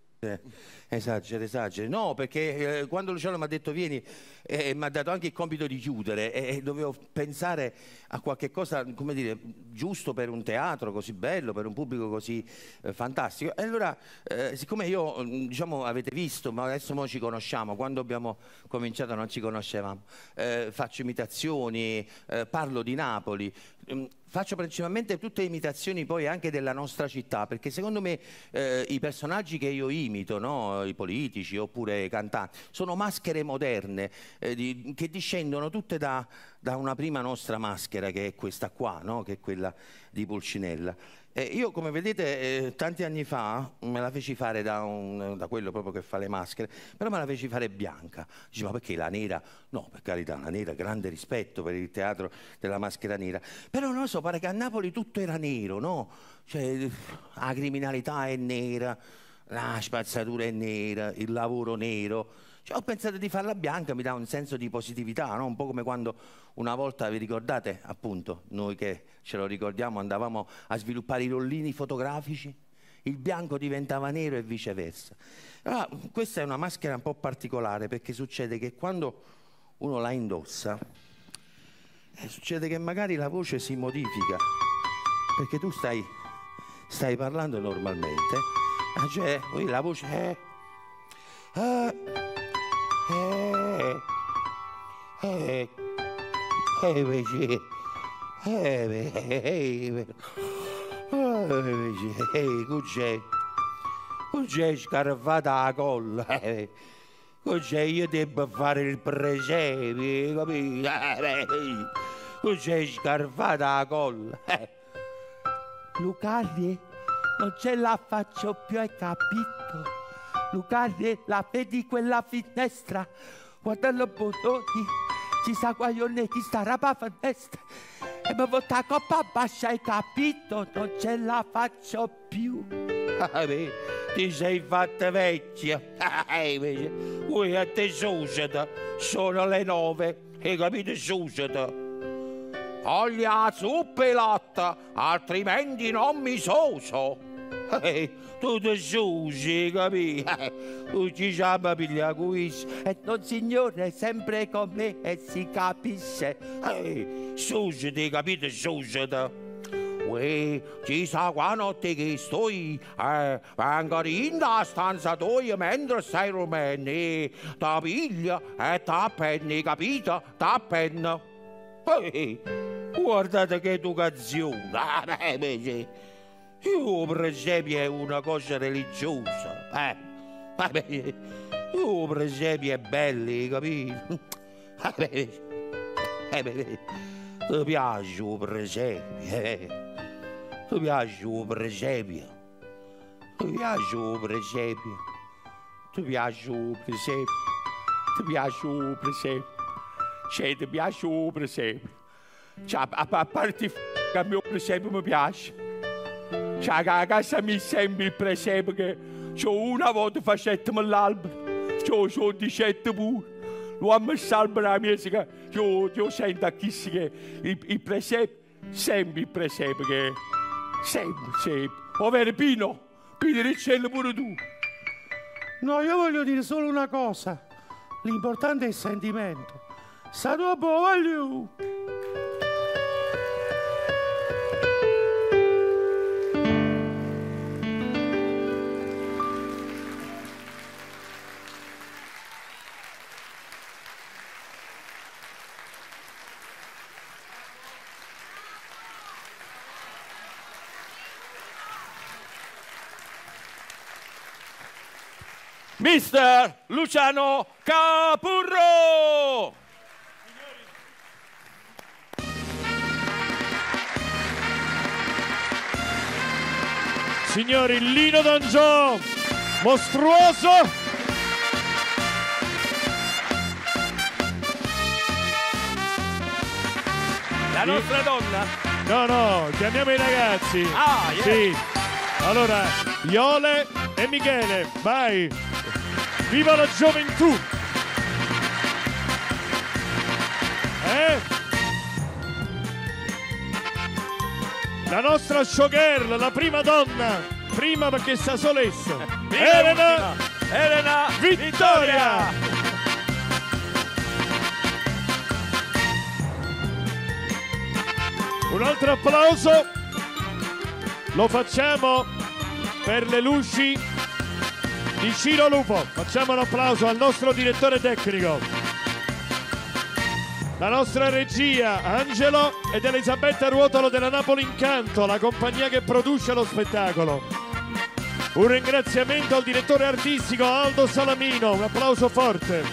Esageri. No, perché quando Luciano mi ha detto vieni, mi ha dato anche il compito di chiudere e dovevo pensare a qualche cosa, come dire, giusto per un teatro così bello, per un pubblico così fantastico. E allora, siccome io, diciamo, avete visto, ma adesso ci conosciamo, quando abbiamo cominciato non ci conoscevamo, faccio imitazioni, parlo di Napoli, faccio principalmente tutte imitazioni poi anche della nostra città, perché secondo me i personaggi che io imito, no? I politici oppure i cantanti, sono maschere moderne che discendono tutte da una prima nostra maschera, che è questa qua, no? Che è quella di Pulcinella. Io, come vedete, tanti anni fa me la feci fare da quello proprio che fa le maschere, però me la feci fare bianca. Dice, ma perché la nera? No, per carità, la nera, grande rispetto per il teatro della maschera nera. Però non lo so, pare che a Napoli tutto era nero, no? Cioè, la criminalità è nera, la spazzatura è nera, il lavoro nero. Cioè, ho pensato di farla bianca, mi dà un senso di positività, no? Un po' come quando una volta, vi ricordate, appunto, noi che ce lo ricordiamo, andavamo a sviluppare i rollini fotografici, il bianco diventava nero e viceversa. Allora, questa è una maschera un po' particolare, perché succede che quando uno la indossa, succede che magari la voce si modifica, perché tu stai parlando normalmente, cioè la voce è... C'è scarfata la colla, c'è io devo fare il presepe, capito? C'è scarfata la colla. Lucardi, non ce la faccio più, hai capito? Lucardi, la vedi quella finestra? Guarda i bottoni, ci sta guaglione, chi sta rapa finestra. E mi vota la coppa bascia, hai capito? Non ce la faccio più. Ti sei fatta vecchia. Vuoi a te suscita, sono le 9, hai capito? Suscita. Voglio la zuppa e latte, altrimenti non mi soso. Tu ti susi, capito? Tu ci siamo piglia questo. E non signore, è sempre con me e si capisce. Susiti, capito? Susiti. Ci sa qua notte che sto vengo in da stanza tua mentre stai rumeni. Ta piglia e ta penni, capito? Ta penna. Guardate che educazione. Io per esempio è una cosa religiosa. Io per esempio è bello, capito? Ti piace per esempio? Ti piace per esempio? Ti piace per esempio? Ti piace per esempio? Ti piace per esempio? Cioè, ti piace per esempio? Cioè, a parte che a me per esempio mi piace. Cioè, a casa mi sembra il presepe che una volta facetemi l'albero, c'ho 17 pure. Lo ha messo l'albero a mia che io sento a chi che il presepe, sempre il presepe che sempre. Ovvero Pino Riccello pure tu. No, io voglio dire solo una cosa. L'importante è il sentimento. Sta dopo, voglio. Mister Luciano Capurro! Signori, Lino D'Angio, mostruoso. La nostra donna? No, chiamiamo i ragazzi. Ah, yeah. Sì. Allora, Iole e Michele, vai. Viva la gioventù. La nostra showgirl, la prima donna, prima perché sta solessa, Elena Vittoria. Un altro applauso lo facciamo per le luci di Ciro Lupo. Facciamo un applauso al nostro direttore tecnico, la nostra regia Angelo ed Elisabetta Ruotolo della Napoli Incanto, la compagnia che produce lo spettacolo. Un ringraziamento al direttore artistico Aldo Salamino, un applauso forte.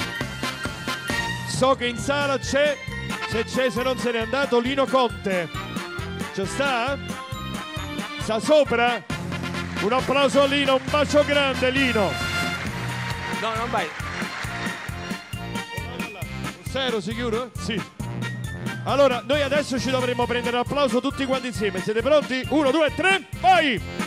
So che in sala c'è, se c'è, se non se n'è andato, Lino Conte. Ci sta? Sta sopra? Un applauso a Lino, un bacio grande Lino. No, non vai. Zero sicuro? Sì. Allora, noi adesso ci dovremmo prendere l'applauso tutti quanti insieme. Siete pronti? 1, 2, 3, vai!